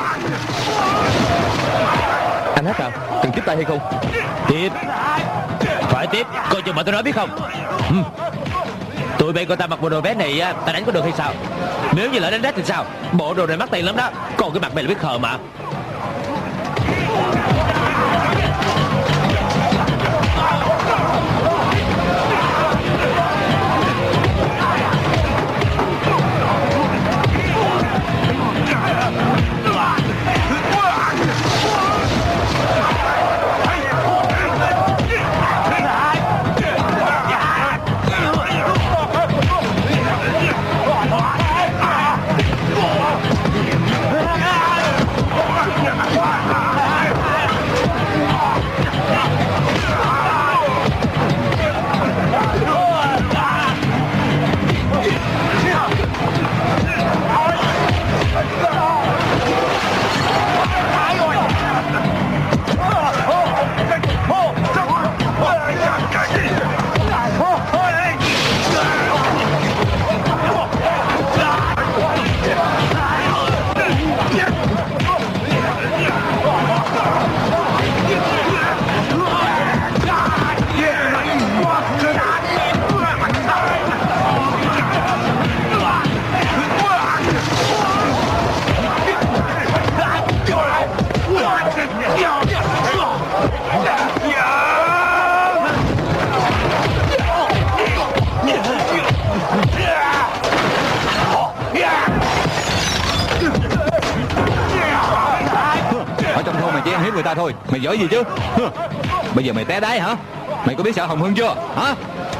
Anh hát nào, cần tiếp tay hay không? Tiếp. Phải tiếp, coi chừng mà tôi nói biết không? Ừ. Tụi bay coi ta mặc bộ đồ vest này á, ta đánh có được hay sao? Nếu như lại đánh rách thì sao? Bộ đồ này mắc tiền lắm đó. Còn cái mặt mày là biết khờ mà. Người ta thôi, mày giỏi gì chứ? Bây giờ mày té đáy hả? Mày có biết sợ Hồng Hưng chưa? Hả?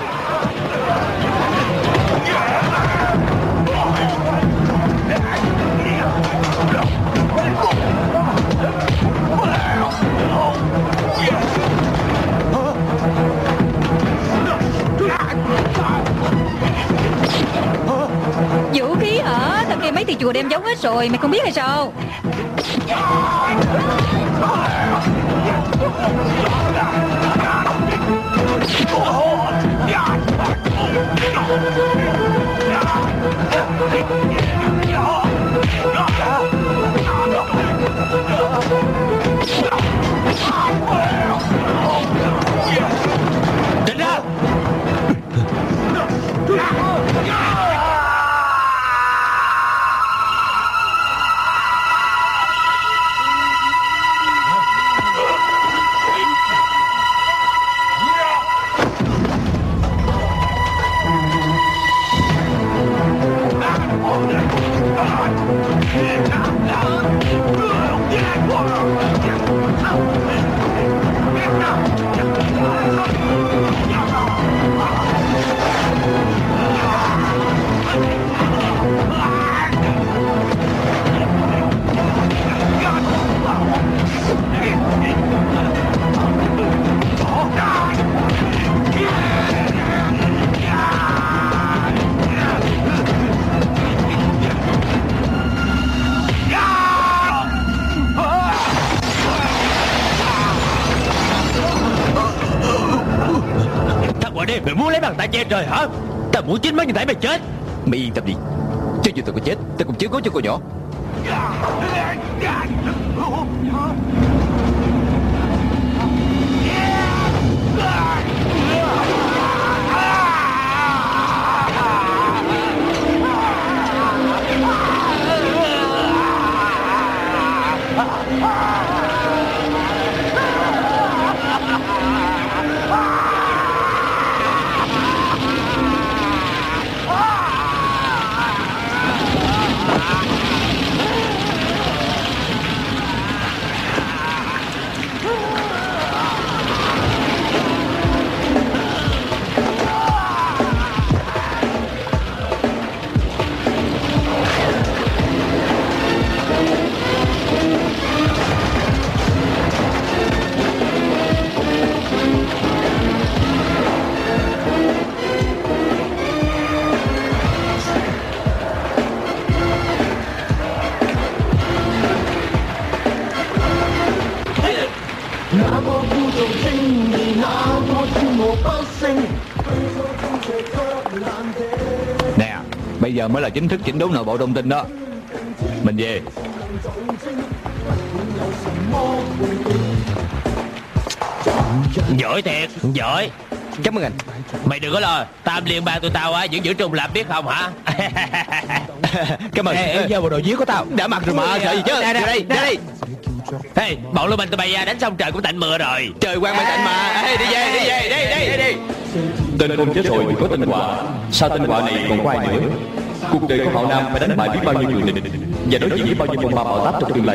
Vũ khí hả? Thằng kia mấy thì chùa đem giấu hết rồi, mày không biết hay sao? Tránh ra. Mày muốn lấy bàn tay che trời hả? Tao muốn chính mấy như thể mày chết. Mày yên tâm đi, cho dù tao có chết, tao cũng chiếu cố cho cô nhỏ. Nè, bây giờ mới là chính thức chỉnh đốn nội bộ thông tin đó. Mình về. Giỏi thiệt, giỏi. Cảm ơn anh. Mày đừng có lo, Tam Liên bang tụi tao á vẫn giữ trung lập biết không hả? Cảm ơn. Ê, giờ bộ đồ dưới của tao đã mặc rồi mà, sợ gì chứ? Ra đây, ra đây. Ê, bọn lưu manh tụi bay đánh xong trời cũng tạnh mưa rồi. Trời quang mây tạnh mà. Ê, đi về, đi về, đi, đi, đi, đi. Tên con chết rồi có tên Họa. Sau tên Họa này còn có ai nữa? Cuộc đời của Hạo Nam phải đánh bại biết bao nhiêu cường địch và đối diện với bao nhiêu phong ba bão táp trong tương lai.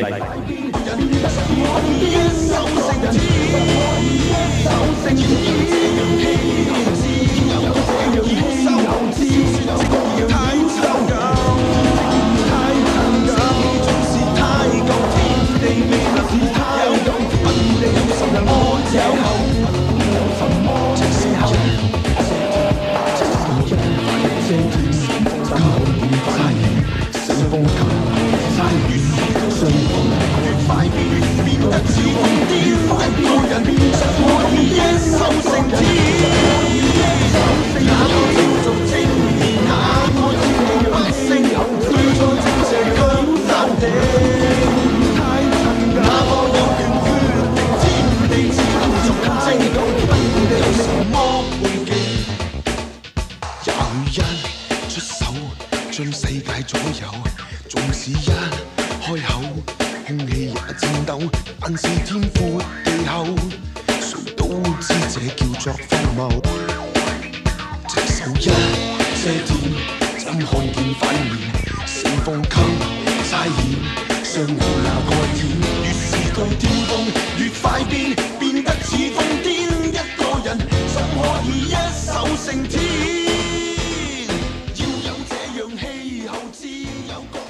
Hãy subscribe cho kênh Ghiền Mì Gõ để không bỏ lỡ